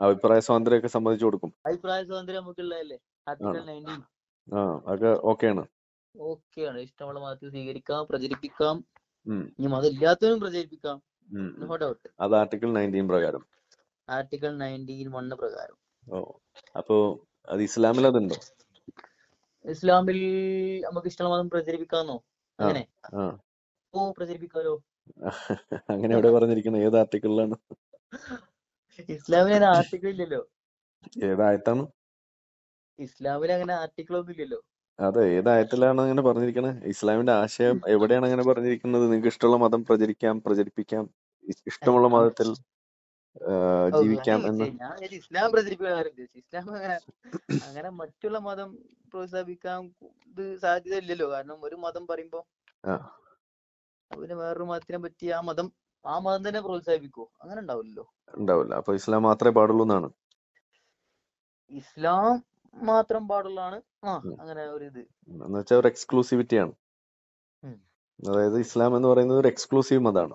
അഭിപ്രായ സ്വാതന്ത്ര്യമൊക്കെ സമ്മതിച്ചു കൊടുക്കും. അഭിപ്രായ സ്വാതന്ത്ര്യം നമുക്കുള്ളതല്ലേ? ആർട്ടിക്കിൾ 19 അതൊക്കെ ഓക്കെയാണ്. ഓക്കെയാണ്. ഇഷ്ടമുള്ള മതത്തിൽ സ്വീകരിക്കാം, പ്രചരിപ്പിക്കാം. ഉം. ഇനി മതം ഇല്ലാത്തവരും പ്രചരിപ്പിക്കാം. ഉം. No doubt. അത് ആർട്ടിക്കിൾ 19 പ്രകാരം. ആർട്ടിക്കിൾ 19(1) പ്രകാരം. അപ്പോ അത് ഇസ്ലാമിൽ അതുണ്ടോ? ഇസ്ലാമിൽ നമുക്ക് ഇഷ്ടമുള്ള മതം പ്രചരിപ്പിക്കാന്നോ? അങ്ങനെ പ്രചരിപ്പിക്കാലോ. അങ്ങനെ എവിടെ പറഞ്ഞിരിക്കുന്നത്? ഏത് ആർട്ടിക്കിളിലാണ്? ഇസ്ലാമിൽ ആർട്ടിക്കിൾ ഇല്ലല്ലോ. ഏതായത്താണ്? ഇസ്ലാമിൽ അങ്ങനെ ആർട്ടിക്കിൾ ഒന്നും ഇല്ലല്ലോ. അതെ, ഏതായത്തിലാണ് അങ്ങനെ പറഞ്ഞിരിക്കുന്നത്? ഇസ്ലാമിന്റെ ആശയം എവിടെയാണ് അങ്ങനെ പറഞ്ഞിരിക്കുന്നത്? നിങ്ങൾക്ക് ഇഷ്ടമുള്ള മതം പ്രചരിപ്പിക്കാം, ഇഷ്ടമുള്ള മതത്തിൽ ജീവിക്കാം എന്ന്. ഞാൻ ഇസ്ലാം പ്രചരിപ്പിക്കാൻ ഇസ്ലാം അങ്ങനെ മറ്റുള്ള മതം പ്രോത്സാഹിപ്പിക്കാൻ ഇത് സാധ്യത ഇല്ലല്ലോ. കാരണം ഒരു മതം പറയുമ്പോ പിന്നെ വേറൊരു മതത്തിനെ പറ്റി ആ മതം തന്നെ പ്രോത്സാഹിപ്പിക്കോ? അങ്ങനെ ഉണ്ടാവില്ല. അപ്പൊ ഇസ്ലാം മാത്രമേ പാടുള്ളൂ എന്നാണ്? ഇസ്ലാം മാത്രം പാടുള്ളതാണ്. അങ്ങനെ ഒരു ഇത് എന്ന് വെച്ചാൽ ഒരു എക്സ്ക്ലൂസിവിറ്റി ആണ്. അതായത് ഇസ്ലാം എന്ന് പറയുന്നത് ഒരു എക്സ്ക്ലൂസീവ് മതമാണ്.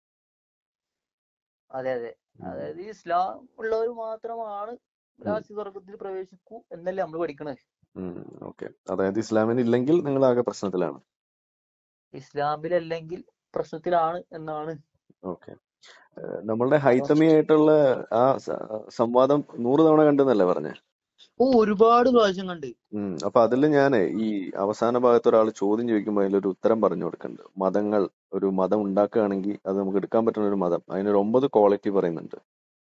അതെ. അതായത് ഇസ്ലാം ഉള്ളവർ മാത്രമാണ് രാഷ്ട്രീയ സ്വർഗത്തിൽ പ്രവേശിക്കൂ എന്നല്ലേ നമ്മൾ പഠിക്കണത്. ഓക്കെ. അതായത് ഇസ്ലാമിന് ഇല്ലെങ്കിൽ നിങ്ങൾ ആകെ പ്രശ്നത്തിലാണ്. ഇസ്ലാമിലല്ലെങ്കിൽ പ്രശ്നത്തിലാണ് എന്നാണ്. ഓക്കെ. നമ്മളുടെ ഹൈതമിയായിട്ടുള്ള ആ സംവാദം 100 തവണ കണ്ടെന്നല്ലേ പറഞ്ഞേ? ഒരുപാട് പ്രാവശ്യം കണ്ട്. അപ്പൊ അതില് ഞാൻ ഈ അവസാന ഭാഗത്ത് ഒരാൾ ചോദ്യം ചോദിക്കുമ്പോൾ അതിലൊരു ഉത്തരം പറഞ്ഞു കൊടുക്കുന്നുണ്ട്. മതങ്ങൾ, ഒരു മതം ഉണ്ടാക്കുകയാണെങ്കിൽ അത് നമുക്ക് എടുക്കാൻ പറ്റുന്ന ഒരു മതം, അതിനൊരു 9 ക്വാളിറ്റി പറയുന്നുണ്ട്.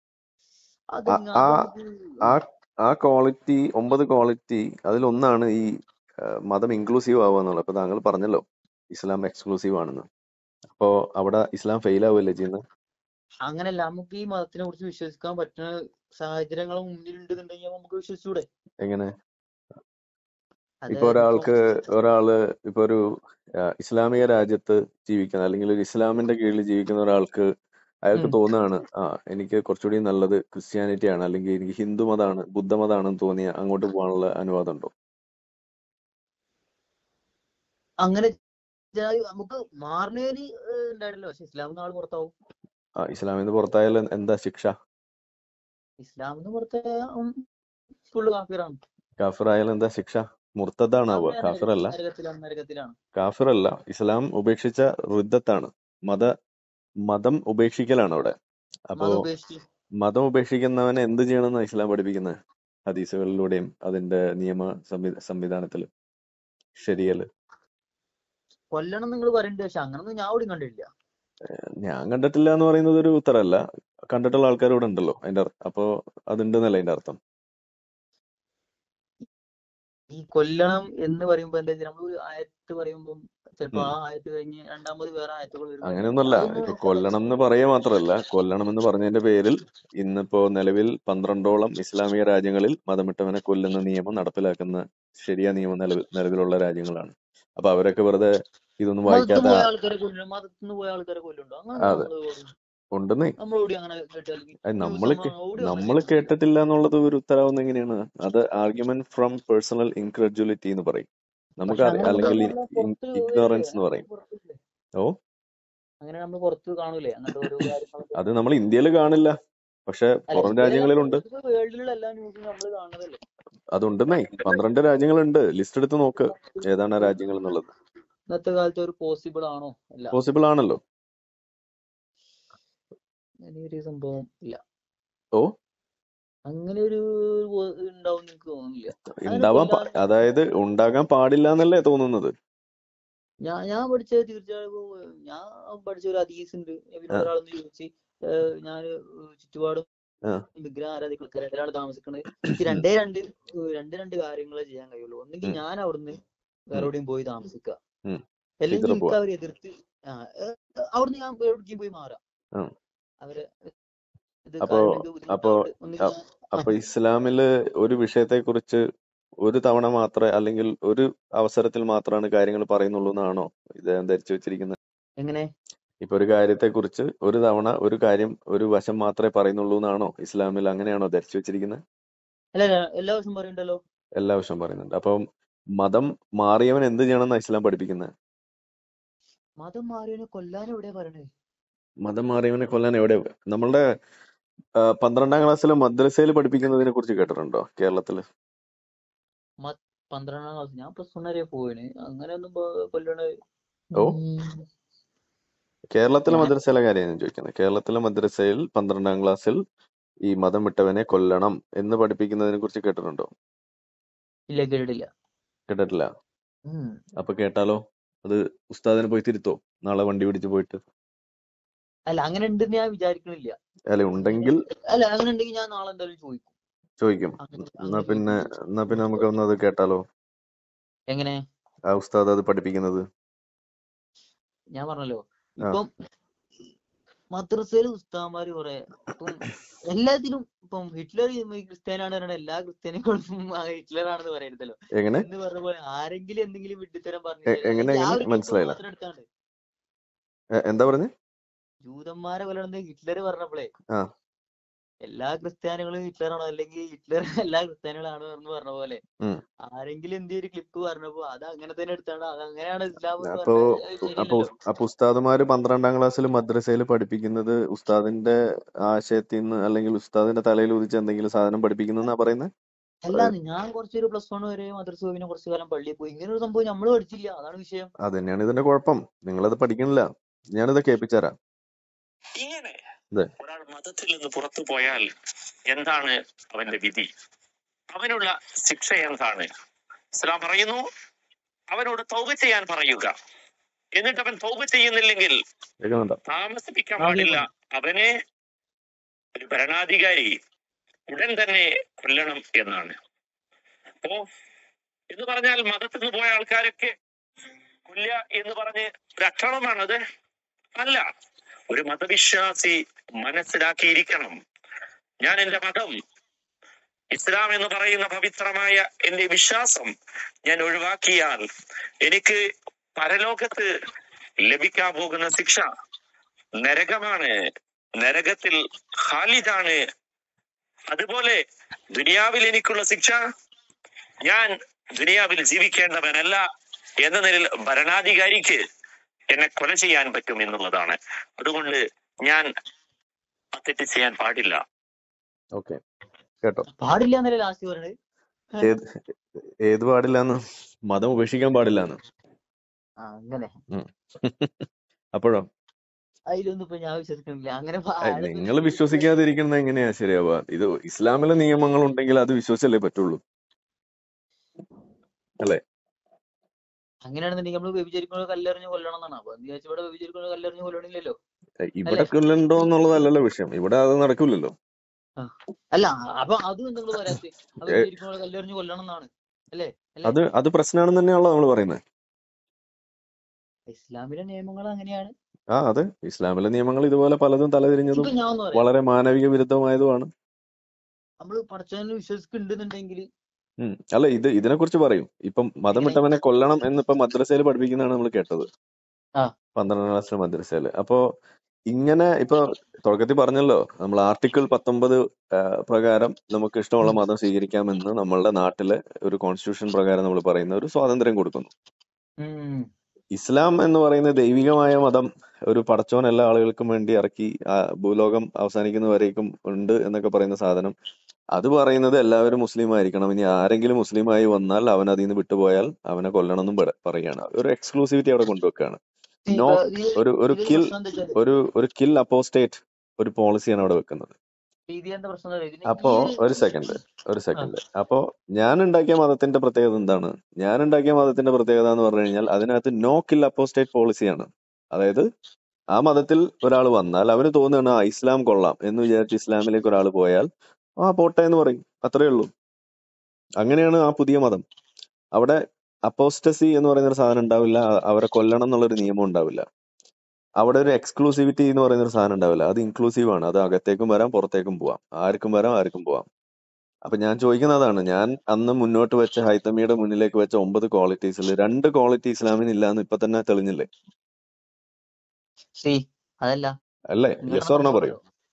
ആ ക്വാളിറ്റി, 9 ക്വാളിറ്റി, അതിലൊന്നാണ് ഈ മതം ഇൻക്ലൂസീവ് ആവുക എന്നുള്ളത്. അപ്പൊ താങ്കൾ പറഞ്ഞല്ലോ ഇസ്ലാം എക്സ്ക്ലൂസീവ് ആണെന്ന്. അപ്പോ അവിടെ ഇസ്ലാം ഫെയിൽ ആവുകയല്ലേ ചെയ്യുന്നത്? അങ്ങനല്ല, നമുക്ക് ഈ മതത്തിനെ കുറിച്ച് വിശ്വസിക്കാൻ പറ്റുന്ന സാഹചര്യങ്ങൾ മുന്നിലുണ്ടെന്നുണ്ടെങ്കിൽ നമുക്ക് വിശ്വസിച്ചൂടെ? എങ്ങനെ? ഇപ്പൊ ഒരാള് ഇപ്പൊ ഒരു ഇസ്ലാമിക രാജ്യത്ത് ജീവിക്കുന്ന, അല്ലെങ്കിൽ ഒരു ഇസ്ലാമിന്റെ കീഴിൽ ജീവിക്കുന്ന ഒരാൾക്ക് അയാൾക്ക് തോന്നുകയാണ് എനിക്ക് കുറച്ചുകൂടി നല്ലത് ക്രിസ്ത്യാനിറ്റി ആണ്, അല്ലെങ്കിൽ എനിക്ക് ഹിന്ദു മതമാണ്, ബുദ്ധമതമാണെന്ന് തോന്നിയ അങ്ങോട്ട് പോകാനുള്ള അനുവാദം ഉണ്ടോ? അങ്ങനെ നമുക്ക് മാറുന്നതിന് ഉണ്ടായിട്ടല്ലോ. പക്ഷെ ഇസ്ലാമിൽ ആൾ പുറത്താവും. ഇസ്ലാമിൽ നിന്ന് പുറത്തായാൽ എന്താ ശിക്ഷ? ഇസ്ലാമിൽ നിന്ന് പുറത്തായ ഫുള്ള് കാഫിറാണ്. കാഫിറായാൽ എന്താ ശിക്ഷ? മുർത്തദാണാവുക, കാഫിറല്ല. കാഫിറല്ല, ഇസ്ലാം ഉപേക്ഷിച്ച റുദ്ദത്താണ്. മതം ഉപേക്ഷിക്കലാണ് അവിടെ. അപ്പോ മതം ഉപേക്ഷിക്കുന്നവനെ എന്ത് ചെയ്യണമെന്നാണ് ഇസ്ലാം പഠിപ്പിക്കുന്നത്? ഹദീസുകളിലൂടെയും അതിന്റെ നിയമ സംവിധാനത്തില്, ശരിയല് കൊല്ലണം നിങ്ങൾ പറയുന്നുണ്ട്. പക്ഷെ അങ്ങനൊന്നും ഞാൻ ഓടി കണ്ടിട്ടില്ല. ഞാൻ കണ്ടിട്ടില്ല എന്ന് പറയുന്നത് ഒരു ഉത്തരമല്ല. കണ്ടിട്ടുള്ള ആൾക്കാർ ഇവിടെ ഉണ്ടല്ലോ. അപ്പോ അതുണ്ടെന്നല്ല അതിന്റെ അർത്ഥം. ഈ കൊല്ലണം എന്ന് പറയുമ്പോ എന്താ നമ്മൾ ആയത്ത് പറയുമ്പോ ചിലപ്പോ ആ ആയത്ത് കഴിഞ്ഞ് രണ്ടാമത് വേറെ ആയത്തുകൾ വരും. അങ്ങനെയൊന്നുമല്ല. ഇപ്പൊ കൊല്ലണം എന്ന് പറയുക മാത്രമല്ല, കൊല്ലണം എന്ന് പറഞ്ഞതിന്റെ പേരിൽ ഇന്നിപ്പോ നിലവിൽ 12ഓളം ഇസ്ലാമിക രാജ്യങ്ങളിൽ മതമിട്ടവനെ കൊല്ലുന്ന നിയമം നടപ്പിലാക്കുന്ന ശരിയായ നിയമം നിലവിലുള്ള രാജ്യങ്ങളാണ്. അപ്പൊ അവരൊക്കെ വെറുതെ ഇതൊന്നും വായിക്കാത്ത അതെ ഉണ്ടെന്നേ. നമ്മള് കേട്ടിട്ടില്ല എന്നുള്ളത് ഒരു ഉത്തരവാദിത്വം എങ്ങനെയാണ്? അത് ആർഗ്യുമെന്റ് ഫ്രം പേഴ്സണൽ ഇൻക്രെഡ്യുലിറ്റി എന്ന് പറയും. നമുക്ക് അല്ലെങ്കിൽ ഇഗ്നോറൻസ് എന്ന് പറയും. അങ്ങനെ നമ്മൾ പുറത്ത് കാണൂലേ അങ്ങനത്തെ ഓരോ കാര്യങ്ങൾ? അത് നമ്മൾ ഇന്ത്യയിൽ കാണില്ല, പക്ഷെ പുറം രാജ്യങ്ങളിലുണ്ട്. അതുണ്ടെന്നേ. 12 രാജ്യങ്ങളുണ്ട്. ലിസ്റ്റ് എടുത്ത് നോക്ക് ഏതാണ് ആ രാജ്യങ്ങൾ എന്നുള്ളത്. ഇന്നത്തെ കാലത്ത് ഒരു പോസിബിൾ ആണോ? പോസിബിൾ ആണല്ലോ. അങ്ങനെയൊരു സംഭവം ഇല്ല. അങ്ങനെ ഒരു ഉണ്ടാവും എനിക്ക് തോന്നുന്നില്ല. അതായത് ഉണ്ടാകാൻ പാടില്ല എന്നല്ലേ തോന്നുന്നത്? ഞാൻ പഠിച്ച തീർച്ചയായും ഞാൻ പഠിച്ച ഒരു ഹദീസ് ഉണ്ട്. ഒരാളെന്ന് ചോദിച്ച് ഞാൻ ചുറ്റുപാടും വിഗ്രഹം ആരാധിക്കുന്ന ഒരാൾ താമസിക്കുന്നത്, എനിക്ക് രണ്ട് കാര്യങ്ങളെ ചെയ്യാൻ കഴിയുള്ളൂ. ഒന്നെങ്കിൽ ഞാൻ അവിടുന്ന് വേറെ എവിടെയും പോയി താമസിക്കുക, അല്ലെങ്കിൽ എനിക്ക് അവരെ എതിർത്ത് അവിടുന്ന് ഞാൻ എവിടേക്കും പോയി മാറാം. അവരെ അപ്പൊ ഇസ്ലാമില് ഒരു വിഷയത്തെ കുറിച്ച് ഒരു തവണ മാത്രമേ, അല്ലെങ്കിൽ ഒരു അവസരത്തിൽ മാത്രമാണ് കാര്യങ്ങൾ പറയുന്നുള്ളൂ എന്നാണോ ഇദ്ദേഹം ധരിച്ചു വെച്ചിരിക്കുന്നത്? എങ്ങനെ? ഇപ്പൊ ഒരു കാര്യത്തെ കുറിച്ച് ഒരു തവണ ഒരു കാര്യം ഒരു വശം മാത്രമേ പറയുന്നുള്ളൂ എന്നാണോ ഇസ്ലാമിൽ? അങ്ങനെയാണോ ധരിച്ചു വെച്ചിരിക്കുന്നത്? എല്ലാ വശം പറയുന്നുണ്ടല്ലോ. എല്ലാ വശം പറയുന്നുണ്ട്. അപ്പം മതം മാറിയവൻ എന്ത് ചെയ്യണമെന്നാണ് ഇസ്ലാം പഠിപ്പിക്കുന്നത്? മതം മാറിയവനെ കൊല്ലാൻ എവിടെയാ പറയണേ? മതം മാറിയവനെ കൊല്ലാൻ എവിടെ? നമ്മളുടെ 12ാം ക്ലാസ്സിലെ മദ്രസയിൽ പഠിപ്പിക്കുന്നതിനെ കുറിച്ച് കേട്ടിട്ടുണ്ടോ കേരളത്തില്? 12ാം ക്ലാസ് ഞാൻ +1 വരെ പോയിന്. അങ്ങനെ ഒന്നും കൊല്ലണ ഓ കേരളത്തിലെ ഞാൻ മദ്രസയിലെ കാര്യം ഞാൻ ചോദിക്കുന്നത്. കേരളത്തിലെ മദ്രസയിൽ 12ാം ക്ലാസ്സിൽ ഈ മതം വിട്ടവനെ കൊല്ലണം എന്ന് പഠിപ്പിക്കുന്നതിനെ കുറിച്ച് കേട്ടിട്ടുണ്ടോ? ഇല്ല, കേട്ടിട്ടില്ല. കേട്ടിട്ടില്ല. അപ്പൊ കേട്ടാലോ? അത് ഉസ്താദിനെ പോയി തിരുത്തോ നാളെ വണ്ടി പിടിച്ച് പോയിട്ട്? അല്ല, അങ്ങനെ ഉണ്ടെന്ന് ഞാൻ വിചാരിക്കണില്ല. അല്ലെ ഉണ്ടെങ്കിൽ അല്ല, അങ്ങനെ ഉണ്ടെങ്കിൽ ഞാൻ നാളെ എന്തായാലും ചോദിക്കും. എന്നാ പിന്നെ നമുക്ക് ഒന്ന് അത് കേട്ടാലോ? എങ്ങനെ ആ ഉസ്താദ് അത് പഠിപ്പിക്കുന്നത്? ഞാൻ പറഞ്ഞല്ലോ, ഇപ്പം മദ്രസയിൽ ഉസ്താദന്മാര് കുറെ ഇപ്പം എല്ലാത്തിനും ഇപ്പം ഹിറ്റ്ലർ ക്രിസ്ത്യാനാണ് പറഞ്ഞ എല്ലാ ക്രിസ്ത്യാനികളും ഹിറ്റ്ലർ ആണെന്ന് പറയരുതല്ലോ. എങ്ങനെ എന്ന് പറഞ്ഞ പോലെ ആരെങ്കിലും എന്തെങ്കിലും വിഡ്ഢിത്തരം എങ്ങനെ മനസ്സിലായില്ല. എടുക്കാണ്ട് എന്താ പറഞ്ഞേ? ജൂതന്മാരെ കൊല്ലണത് ഹിറ്റ്ലർ പറഞ്ഞപ്പോഴേ എല്ലാ ക്രിസ്ത്യാനികളും ഹിറ്റ്ലറാണോ അല്ലെങ്കിൽ ഹിറ്റ്ലർ എല്ലാ ക്രിസ്ത്യാനികളാണോ എന്ന് പറഞ്ഞ പോലെ ആരെങ്കിലും എന്തൊരു ക്ലിപ്പ് പറഞ്ഞപ്പോ അത് അങ്ങനെ തന്നെ എടുത്താണ് അത് അങ്ങനെയാണ് ഇസ്ലാം എന്ന് പറഞ്ഞാൽ അപ്പൊ ഉസ്താദുമാര് 12ാം ക്ലാസ്സിൽ മദ്രസയിൽ പഠിപ്പിക്കുന്നത് ഉസ്താദിന്റെ ആശയത്തിൽ നിന്ന് അല്ലെങ്കിൽ ഉസ്താദിന്റെ തലയിൽ ഉദിച്ച് എന്തെങ്കിലും സാധനം പഠിപ്പിക്കുന്നെന്നാ പറയുന്നത്? അല്ലാന്ന് ഞാൻ കുറച്ചൊരു +1 വരെ മദ്രസ പോയി, പിന്നെ കുറച്ചു കാലം പള്ളിയിൽ പോയി. ഇങ്ങനെ ഒരു സംഭവം നമ്മൾ പഠിച്ചില്ല, അതാണ് വിഷയം. അത് തന്നെയാണ് ഇതിന്റെ കുഴപ്പം. നിങ്ങളത് പഠിക്കണില്ല. ഞാനിത് കേൾപ്പിച്ചരാം. ഇങ്ങനെ ഒരാൾ മതത്തിൽ നിന്ന് പുറത്തു പോയാൽ എന്താണ് അവന്റെ വിധി? അവനുള്ള ശിക്ഷ എന്താണ്? ഇസ്ലാം പറയുന്നു, അവനോട് തൗബ ചെയ്യാൻ പറയുക. എന്നിട്ട് അവൻ തൗബ ചെയ്യുന്നില്ലെങ്കിൽ താമസിപ്പിക്കാൻ പാടില്ല. അവനെ ഒരു ഭരണാധികാരി ഉടൻ തന്നെ കൊല്ലണം എന്നാണ്. അപ്പോ എന്ന് പറഞ്ഞാൽ മതത്തിൽ നിന്ന് പോയ ആൾക്കാരൊക്കെ കൊല്ലുക എന്ന് പറഞ്ഞ് ഒരു അക്രമമാണത്? അല്ല. ഒരു മതവിശ്വാസി മനസ്സിലാക്കിയിരിക്കണം, ഞാൻ എന്റെ മതം ഇസ്ലാം എന്ന് പറയുന്ന പവിത്രമായ എന്റെ വിശ്വാസം ഞാൻ ഒഴിവാക്കിയാൽ എനിക്ക് പരലോകത്ത് ലഭിക്കാൻ പോകുന്ന ശിക്ഷ നരകമാണ്, നരകത്തിൽ ഖാലിദാണ്. അതുപോലെ ദുനിയാവിൽ എനിക്കുള്ള ശിക്ഷ, ഞാൻ ദുനിയാവിൽ ജീവിക്കേണ്ടവനല്ല എന്ന നിലയിൽ ഭരണാധികാരിക്ക് എന്നെ കൊല ചെയ്യാൻ പറ്റും എന്നുള്ളതാണ്. അതുകൊണ്ട് ഞാൻ തെറ്റ് ചെയ്യാൻ പാടില്ല. ഓക്കെ, കേട്ടോ? പാടില്ല എന്നല്ലേ ലാസ്റ്റ് പറഞ്ഞത്? ഏത് പാടില്ലാന്ന്? മതം ഉപേക്ഷിക്കാൻ പാടില്ലാന്ന്. അങ്ങനെ അപ്പോഴോ? അതിലൊന്നും ഇപ്പൊ ഞാൻ വിശ്വസിക്കുന്നില്ല. അങ്ങനെ നിങ്ങൾ വിശ്വസിക്കാതിരിക്കുന്നത് എങ്ങനെയാ ശരിയാവുക? ഇത് ഇസ്ലാമിലെ നിയമങ്ങൾ ഉണ്ടെങ്കിൽ അത് വിശ്വസിച്ചല്ലേ പറ്റുള്ളൂ, അല്ലേ? അങ്ങനെയാണെന്നുണ്ടെങ്കിൽ നമ്മൾ വ്യഭിചരിക്കുന്നത് കല്ലെറിഞ്ഞ് കൊല്ലണം എന്നാണ്. അപ്പൊ ഇവിടെ വ്യഭിചരിക്കുന്നത് കല്ലെറിഞ്ഞ് കൊല്ലണില്ലല്ലോ. ഇവിടെ കൊല്ലണ്ടോ എന്നുള്ളതല്ലല്ലോ വിഷയം. ഇവിടെ അത് നടക്കില്ലല്ലോ. അല്ല, അപ്പൊ അതും നിങ്ങൾ പറയാത്ത വ്യഭിചരിക്കുന്നത് കല്ലെറിഞ്ഞ് കൊല്ലണം എന്നാണ് അല്ലേ? അത് പ്രശ്നമാണെന്ന് തന്നെയാണല്ലോ നമ്മൾ പറയുന്നത്. ഇസ്ലാമിലെ നിയമങ്ങൾ അങ്ങനെയാണ്. അതെ, ഇസ്ലാമിലെ നിയമങ്ങൾ ഇതുപോലെ പലതും തലതിരിഞ്ഞതും വളരെ മാനവിക വിരുദ്ധമായതുമാണ്. നമ്മള് പടച്ചവനെ വിശ്വസിക്കുന്നുണ്ടെന്നുണ്ടെങ്കിൽ അല്ല, ഇതിനെ കുറിച്ച് പറയും. ഇപ്പം മതം വിട്ടവനെ കൊല്ലണം എന്നിപ്പോ മദ്രസയിൽ പഠിപ്പിക്കുന്നതാണ് നമ്മൾ കേട്ടത്, 12ാം ക്ലാസ്സിലെ മദ്രസയില്. അപ്പോ ഇങ്ങനെ ഇപ്പൊ തുടക്കത്തിൽ പറഞ്ഞല്ലോ, നമ്മൾ ആർട്ടിക്കിൾ 19 പ്രകാരം നമുക്ക് ഇഷ്ടമുള്ള മതം സ്വീകരിക്കാമെന്ന് നമ്മളുടെ നാട്ടിലെ ഒരു കോൺസ്റ്റിറ്റ്യൂഷൻ പ്രകാരം നമ്മൾ പറയുന്ന ഒരു സ്വാതന്ത്ര്യം കൊടുക്കുന്നു. ഇസ്ലാം എന്ന് പറയുന്ന ദൈവികമായ മതം ഒരു പടച്ചോൻ എല്ലാ ആളുകൾക്കും വേണ്ടി ഇറക്കി ഭൂലോകം അവസാനിക്കുന്നവരേക്കും ഉണ്ട് എന്നൊക്കെ പറയുന്ന സാധനം, അത് പറയുന്നത് എല്ലാവരും മുസ്ലിം ആയിരിക്കണം. ഇനി ആരെങ്കിലും മുസ്ലിമായി വന്നാൽ അവൻ അതിൽ നിന്ന് വിട്ടുപോയാൽ അവനെ കൊല്ലണം എന്നും പറയുകയാണ്. ഒരു എക്സ്ക്ലൂസിവിറ്റി അവിടെ കൊണ്ടുവെക്കുകയാണ്. നോ, ഒരു കിൽ അപ്പോസ്റ്റേറ്റ് ഒരു പോളിസിയാണ് അവിടെ വെക്കുന്നത്. അപ്പോ ഒരു സെക്കൻഡ് അപ്പോ ഞാൻ ഉണ്ടാക്കിയ മതത്തിന്റെ പ്രത്യേകത എന്താണ്? ഞാൻ ഉണ്ടാക്കിയ മതത്തിന്റെ പ്രത്യേകത എന്ന് പറഞ്ഞു കഴിഞ്ഞാൽ അതിനകത്ത് നോ കിൽ അപ്പോസ്റ്റേറ്റ് പോളിസിയാണ്. അതായത് ആ മതത്തിൽ ഒരാൾ വന്നാൽ അവന് തോന്നുകയാണ് ഇസ്ലാം കൊള്ളാം എന്ന് വിചാരിച്ച് ഇസ്ലാമിലേക്ക് ഒരാൾ പോയാൽ പോട്ടെ എന്ന് പറയും, അത്രയേ ഉള്ളൂ. അങ്ങനെയാണ് ആ പുതിയ മതം. അവിടെ അപ്പോസ്റ്റസി എന്ന് പറയുന്ന ഒരു സാധനം ഉണ്ടാവില്ല, അവരെ കൊല്ലണം എന്നുള്ളൊരു നിയമം ഉണ്ടാവില്ല. അവിടെ ഒരു എക്സ്ക്ലൂസിവിറ്റി എന്ന് പറയുന്ന ഒരു സാധനം ഉണ്ടാവില്ല. അത് ഇൻക്ലൂസീവ് ആണ്. അത് അകത്തേക്കും വരാം, പുറത്തേക്കും പോവാം, ആർക്കും വരാം, ആർക്കും പോവാം. അപ്പൊ ഞാൻ ചോദിക്കുന്നതാണ്, ഞാൻ അന്ന് മുന്നോട്ട് വെച്ച ഹൈത്തമിയുടെ മുന്നിലേക്ക് വെച്ച 9 ക്വാളിറ്റീസിൽ 2 ക്വാളിറ്റി ഇസ്ലാമിന് ഇല്ലാന്ന് ഇപ്പൊ തന്നെ തെളിഞ്ഞില്ലേ? അല്ലേ? യെസ് ഓർ നോ പറയൂ.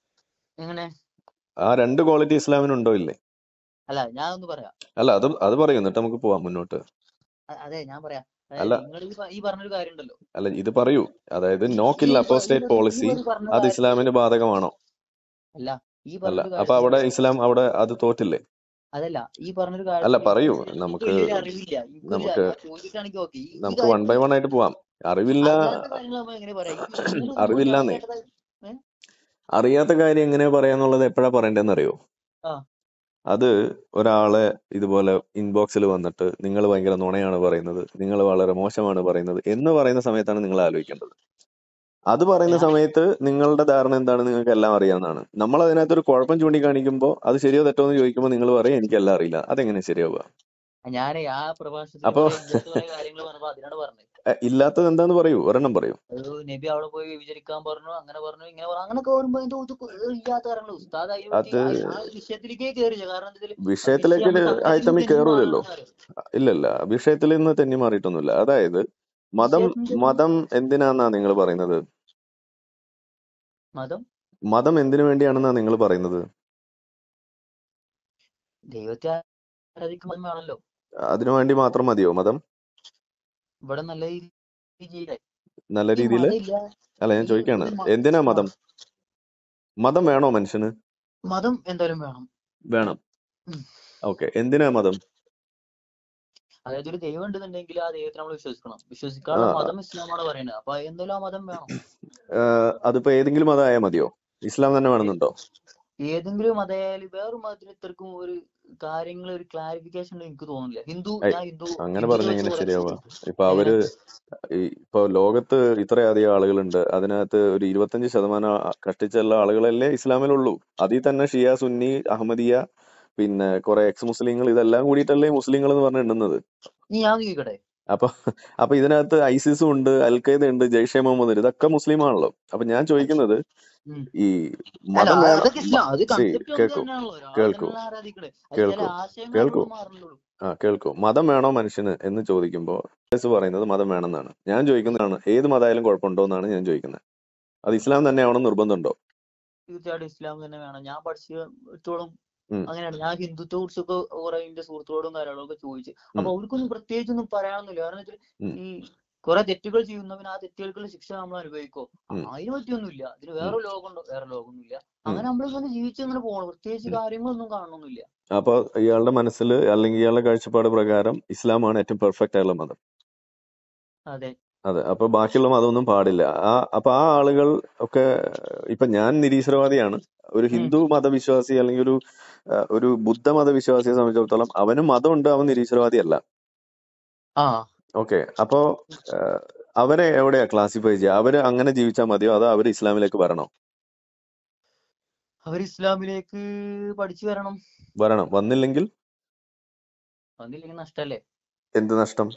ആ 2 ക്വാളിറ്റി ഇസ്ലാമിനുണ്ടോ ഇല്ലേ? അല്ല, ഞാനൊന്ന് പറയാം. അല്ല, അത് പറയൂ, എന്നിട്ട് നമുക്ക് പോവാം മുന്നോട്ട്. അതെ, ഞാൻ പറയാം. അല്ല, ഈ പറഞ്ഞൊരു കാര്യമുണ്ടല്ലോ. അല്ല, ഇത് പറയൂ. അതായത് നോ കിൽ അപ്പോസ്റ്റേറ്റ് പോളിസി അത് ഇസ്ലാമിന് ബാധകമാണോ? അല്ല, ഈ അല്ല പറഞ്ഞൊരു അപ്പൊ കാര്യത്തിന് അവിടെ ഇസ്ലാം അവിടെ അത് തോറ്റില്ലേ? അതല്ല ഈ പറഞ്ഞൊരു അല്ല കാര്യത്തിന് പറയൂ, എനിക്ക് നമുക്ക് വലിയൊരു അറിവില്ല. നമുക്ക് ഞാൻ ചോദിച്ചിട്ടാണെങ്കിൽ ഓക്കെ. ഈ നമുക്ക് വൺ ബൈ കാര്യത്തിന് വൺ ആയിട്ട് പോവാം. അറിവില്ല അറിയാത്ത കാര്യങ്ങൾ നമ്മൾ എങ്ങനെ പറയാം? ഇങ്ങനെ സംഭവിച്ച ഞാൻ അറിവില്ലാന്നേ, കേട്ടതാ. ഏഹ് അറിയാത്ത കാര്യം എങ്ങനെയാ പറയാന്നുള്ളത് എപ്പോഴാ പറയണ്ടെന്ന് അറിയോ? ആ അത് ഒരാളെ ഇതുപോലെ ഇൻബോക്സിൽ വന്നിട്ട് നിങ്ങൾ ഭയങ്കര നുണയാണ് പറയുന്നത്, നിങ്ങൾ വളരെ മോശമാണ് പറയുന്നത് എന്ന് പറയുന്ന സമയത്താണ് നിങ്ങൾ ആലോചിക്കേണ്ടത്. അത് പറയുന്ന ഞാൻ സമയത്ത് നിങ്ങളുടെ ധാരണ എന്താണ്? നിങ്ങൾക്ക് എല്ലാം അറിയാവുന്നതാണ്. നമ്മൾ അതിനകത്തൊരു കുഴപ്പം ചൂണ്ടിക്കാണിക്കുമ്പോൾ അത് ശരിയോ തെറ്റോ എന്ന് ചോദിക്കുമ്പോൾ നിങ്ങൾ പറയും എനിക്കെല്ലാം അറിയില്ല. അതെങ്ങനെ ശരിയാവുക? ആ പ്രഭാഷണത്തിൽ അപ്പൊ കുറെ ഇല്ലാത്ത കുറെ കാര്യങ്ങൾ പറഞ്ഞപ്പോ അതിനാണ് പറഞ്ഞത്. ഇല്ലാത്തത് എന്താന്ന് പറയൂ, ഒരെണ്ണം പറയൂ. ഒരു നബി അവിടെ പോയി വിചരിക്കാൻ പറഞ്ഞു, അങ്ങനെ പറഞ്ഞു, ഇങ്ങനെ പറഞ്ഞു, അങ്ങനൊക്കെ പറയുമ്പോ ഇല്ലാത്ത കാര്യങ്ങൾ ഉസ്താദ് അതിനെ പറ്റി അത് ആ വിഷയത്തിലേക്കേ കയറില്ല. കാരണം എന്താ വെച്ചാൽ വിഷയത്തിലേക്ക് വിഷയം നമ്മൾ ആയിത്തമ്മി സംസാരിക്കുന്നത് തെന്നി കയറൂലല്ലോ. മാറാണെന്ന് ഇല്ലല്ല, വിഷയത്തിൽ നിന്ന് തെന്നി മാറിയിട്ടൊന്നുമില്ല. അതായത് മതം വിഷയത്തിന്റെ മതം എന്തിനാന്നാ നിങ്ങൾ പറയുന്നത്? മതം മതം എന്തിനു വേണ്ടിയാണെന്നാ നിങ്ങൾ പറയുന്നത്? ദൈവത്തെ ആരാധിക്കുമ്പോൾ വേണമല്ലോ. അതിനു വേണ്ടി മാത്രം മതിയോ മതം? ഇവിടെ നല്ല രീതിയിൽ ചെയ്യേ. നല്ല ഈ രീതിയിൽ മതം ഇല്ല. അല്ല, ഞാൻ ഈ ചോദിക്കാണ്, ഒരു എന്തിനാ മതം? മതം വേണോ മനുഷ്യന്? മതം എന്തായാലും വേണം. വേണം. ഉം. ഓക്കെ, എന്തിനാ മതം? അതായത് ഒരു ദൈവം ഉണ്ടെന്നുണ്ടെങ്കിൽ ആ ദൈവത്തെ നമ്മൾ വിശ്വസിക്കണം. ആ വിശ്വസിക്കാനുള്ള മതം ഇസ്ലാമാണ് പറയുന്നത്. അപ്പൊ എന്തായാലും ആ മതം വേണം. അതിപ്പോ ഏതെങ്കിലും മതമായാൽ മതിയോ? ഇസ്ലാം തന്നെ വേണമെന്നുണ്ടോ? ഏതെങ്കിലും മതമായാലും വേറൊരു മതത്തിന് ഇത്രക്കും ഒരു കാര്യങ്ങൾ ഒരു ക്ലാരിഫിക്കേഷൻ എനിക്ക് തോന്നുന്നില്ല. ഞാൻ അങ്ങനെ പറഞ്ഞ ഹിന്ദുത്വം എങ്ങനെ വെച്ച് ശരിയാവുക? പറയാം. ഇപ്പൊ എങ്ങനെ അവര് ഇപ്പൊ ലോകത്ത് ഇത്രയധികം ആളുകളുണ്ട്, അതിനകത്ത് ഒരു 25% കഷ്ടിച്ചുള്ള ആളുകളല്ലേ ഇസ്ലാമിലുള്ളൂ. അതിൽ തന്നെ ഷിയ, സുന്നി, അഹമ്മദിയ, പിന്നെ കുറെ എക്സ് മുസ്ലിങ്ങൾ, ഇതെല്ലാം കൂടിയിട്ടല്ലേ മുസ്ലിങ്ങൾ എന്ന് പറഞ്ഞ് എണ്ണുന്നത്. ഞാൻ ചോദിക്കട്ടെ, അപ്പൊ ഇതിനകത്ത് ഐസിസും ഉണ്ട്, അൽഖയ്ദ ഉണ്ട്, ജയ്ഷെ മുഹമ്മദ് ഉണ്ട്, ഇതൊക്കെ മുസ്ലിം ആണല്ലോ. അപ്പൊ ഞാൻ ചോദിക്കുന്നത്, ഉം. ഈ അല്ല മതം വേണം. അതൊക്കെ ഇസ്ലാം, അത് കൺസെപ്റ്റ് ഒന്ന് കേൾക്കൂ തന്നെയാണല്ലോ. ഒരാളെ കേൾക്കൂ തന്നെയാണ് ആരാധിക്കണേ. അത് ചില കേൾക്കൂ ആശയങ്ങൾ കേൾക്കൂ അതിലൂടെ മാറുന്നുള്ളൂ. കേൾക്കൂ. മതം വേണോ മനുഷ്യന് എന്ന് ചോദിക്കുമ്പോൾ പറയുന്നത് മതം വേണമെന്നാണ്. ഞാൻ ചോദിക്കുന്നതാണ്, ഏത് മതമായാലും കുഴപ്പമുണ്ടോ എന്നാണ് ഞാൻ ചോദിക്കുന്നത്. അത് ഇസ്ലാം തന്നെ ആവണം നിർബന്ധമുണ്ടോ? തീർച്ചയായിട്ടും ഇസ്ലാം തന്നെ വേണം. ഞാൻ പഠിച്ചിടത്തോളം ഉം, അങ്ങനെയാണ്. ഞാൻ ഹിന്ദുത്വത്തെ കുറിച്ചൊക്കെ കുറെ എന്റെ സുഹൃത്തുക്കളോടും കാര്യങ്ങളൊക്കെ ചോദിച്ചു. ഉം, അപ്പൊ അവർക്കൊന്നും പ്രത്യേകിച്ചൊന്നും പറയാനൊന്നുമില്ല. കാരണം വെച്ചാൽ ഉം, ഈ കുറെ തെറ്റുകൾ ചെയ്യുന്നവന് ആ തെറ്റുകൾക്കുള്ള ശിക്ഷ നമ്മൾ അനുഭവിക്കോ, ഉം, അതിനെ പറ്റിയൊന്നുമില്ല. അതിന് ഉം, വേറെ ലോകമുണ്ടോ? വേറെ ലോകമൊന്നുമില്ല. ഉം, അങ്ങനെ നമ്മളിങ്ങനെ ജീവിച്ചങ്ങനെ പോകണം. പ്രത്യേകിച്ച് ഉം. കാര്യങ്ങളൊന്നും കാണണമെന്നില്ല. അപ്പൊ ഇയാളുടെ മനസ്സിൽ അല്ലെങ്കിൽ ഇയാളുടെ കാഴ്ചപ്പാട് പ്രകാരം ഇസ്ലാമാണ് ഏറ്റവും പെർഫെക്റ്റ് ആയുള്ള മതം. അതെ. അതെ. അപ്പൊ ബാക്കിയുള്ള മതമൊന്നും പാടില്ല. അപ്പൊ ആ ആളുകൾ ഒക്കെ, ഇപ്പൊ ഞാൻ നിരീശ്വരവാദിയാണ്. ഒരു ഹിന്ദു മതവിശ്വാസി അല്ലെങ്കിൽ ഒരു ബുദ്ധ മതവിശ്വാസിയെ സംബന്ധിച്ചിടത്തോളം അവനും മതമുണ്ട്, അവൻ നിരീശ്വരവാദിയല്ല. ആ ഓക്കെ. അപ്പോ അവരെ എവിടെയാ ക്ലാസിഫൈ ചെയ്യുക? അവര് അങ്ങനെ ജീവിച്ചാൽ മതിയോ, അതോ അവര് ഇസ്ലാമിലേക്ക് വരണോ? അവർ ഇസ്ലാമിലേക്ക് പഠിച്ചു വരണം. വന്നില്ലെങ്കിൽ വന്നില്ലെങ്കിൽ നഷ്ടല്ലേ? എന്ത് നഷ്ടം?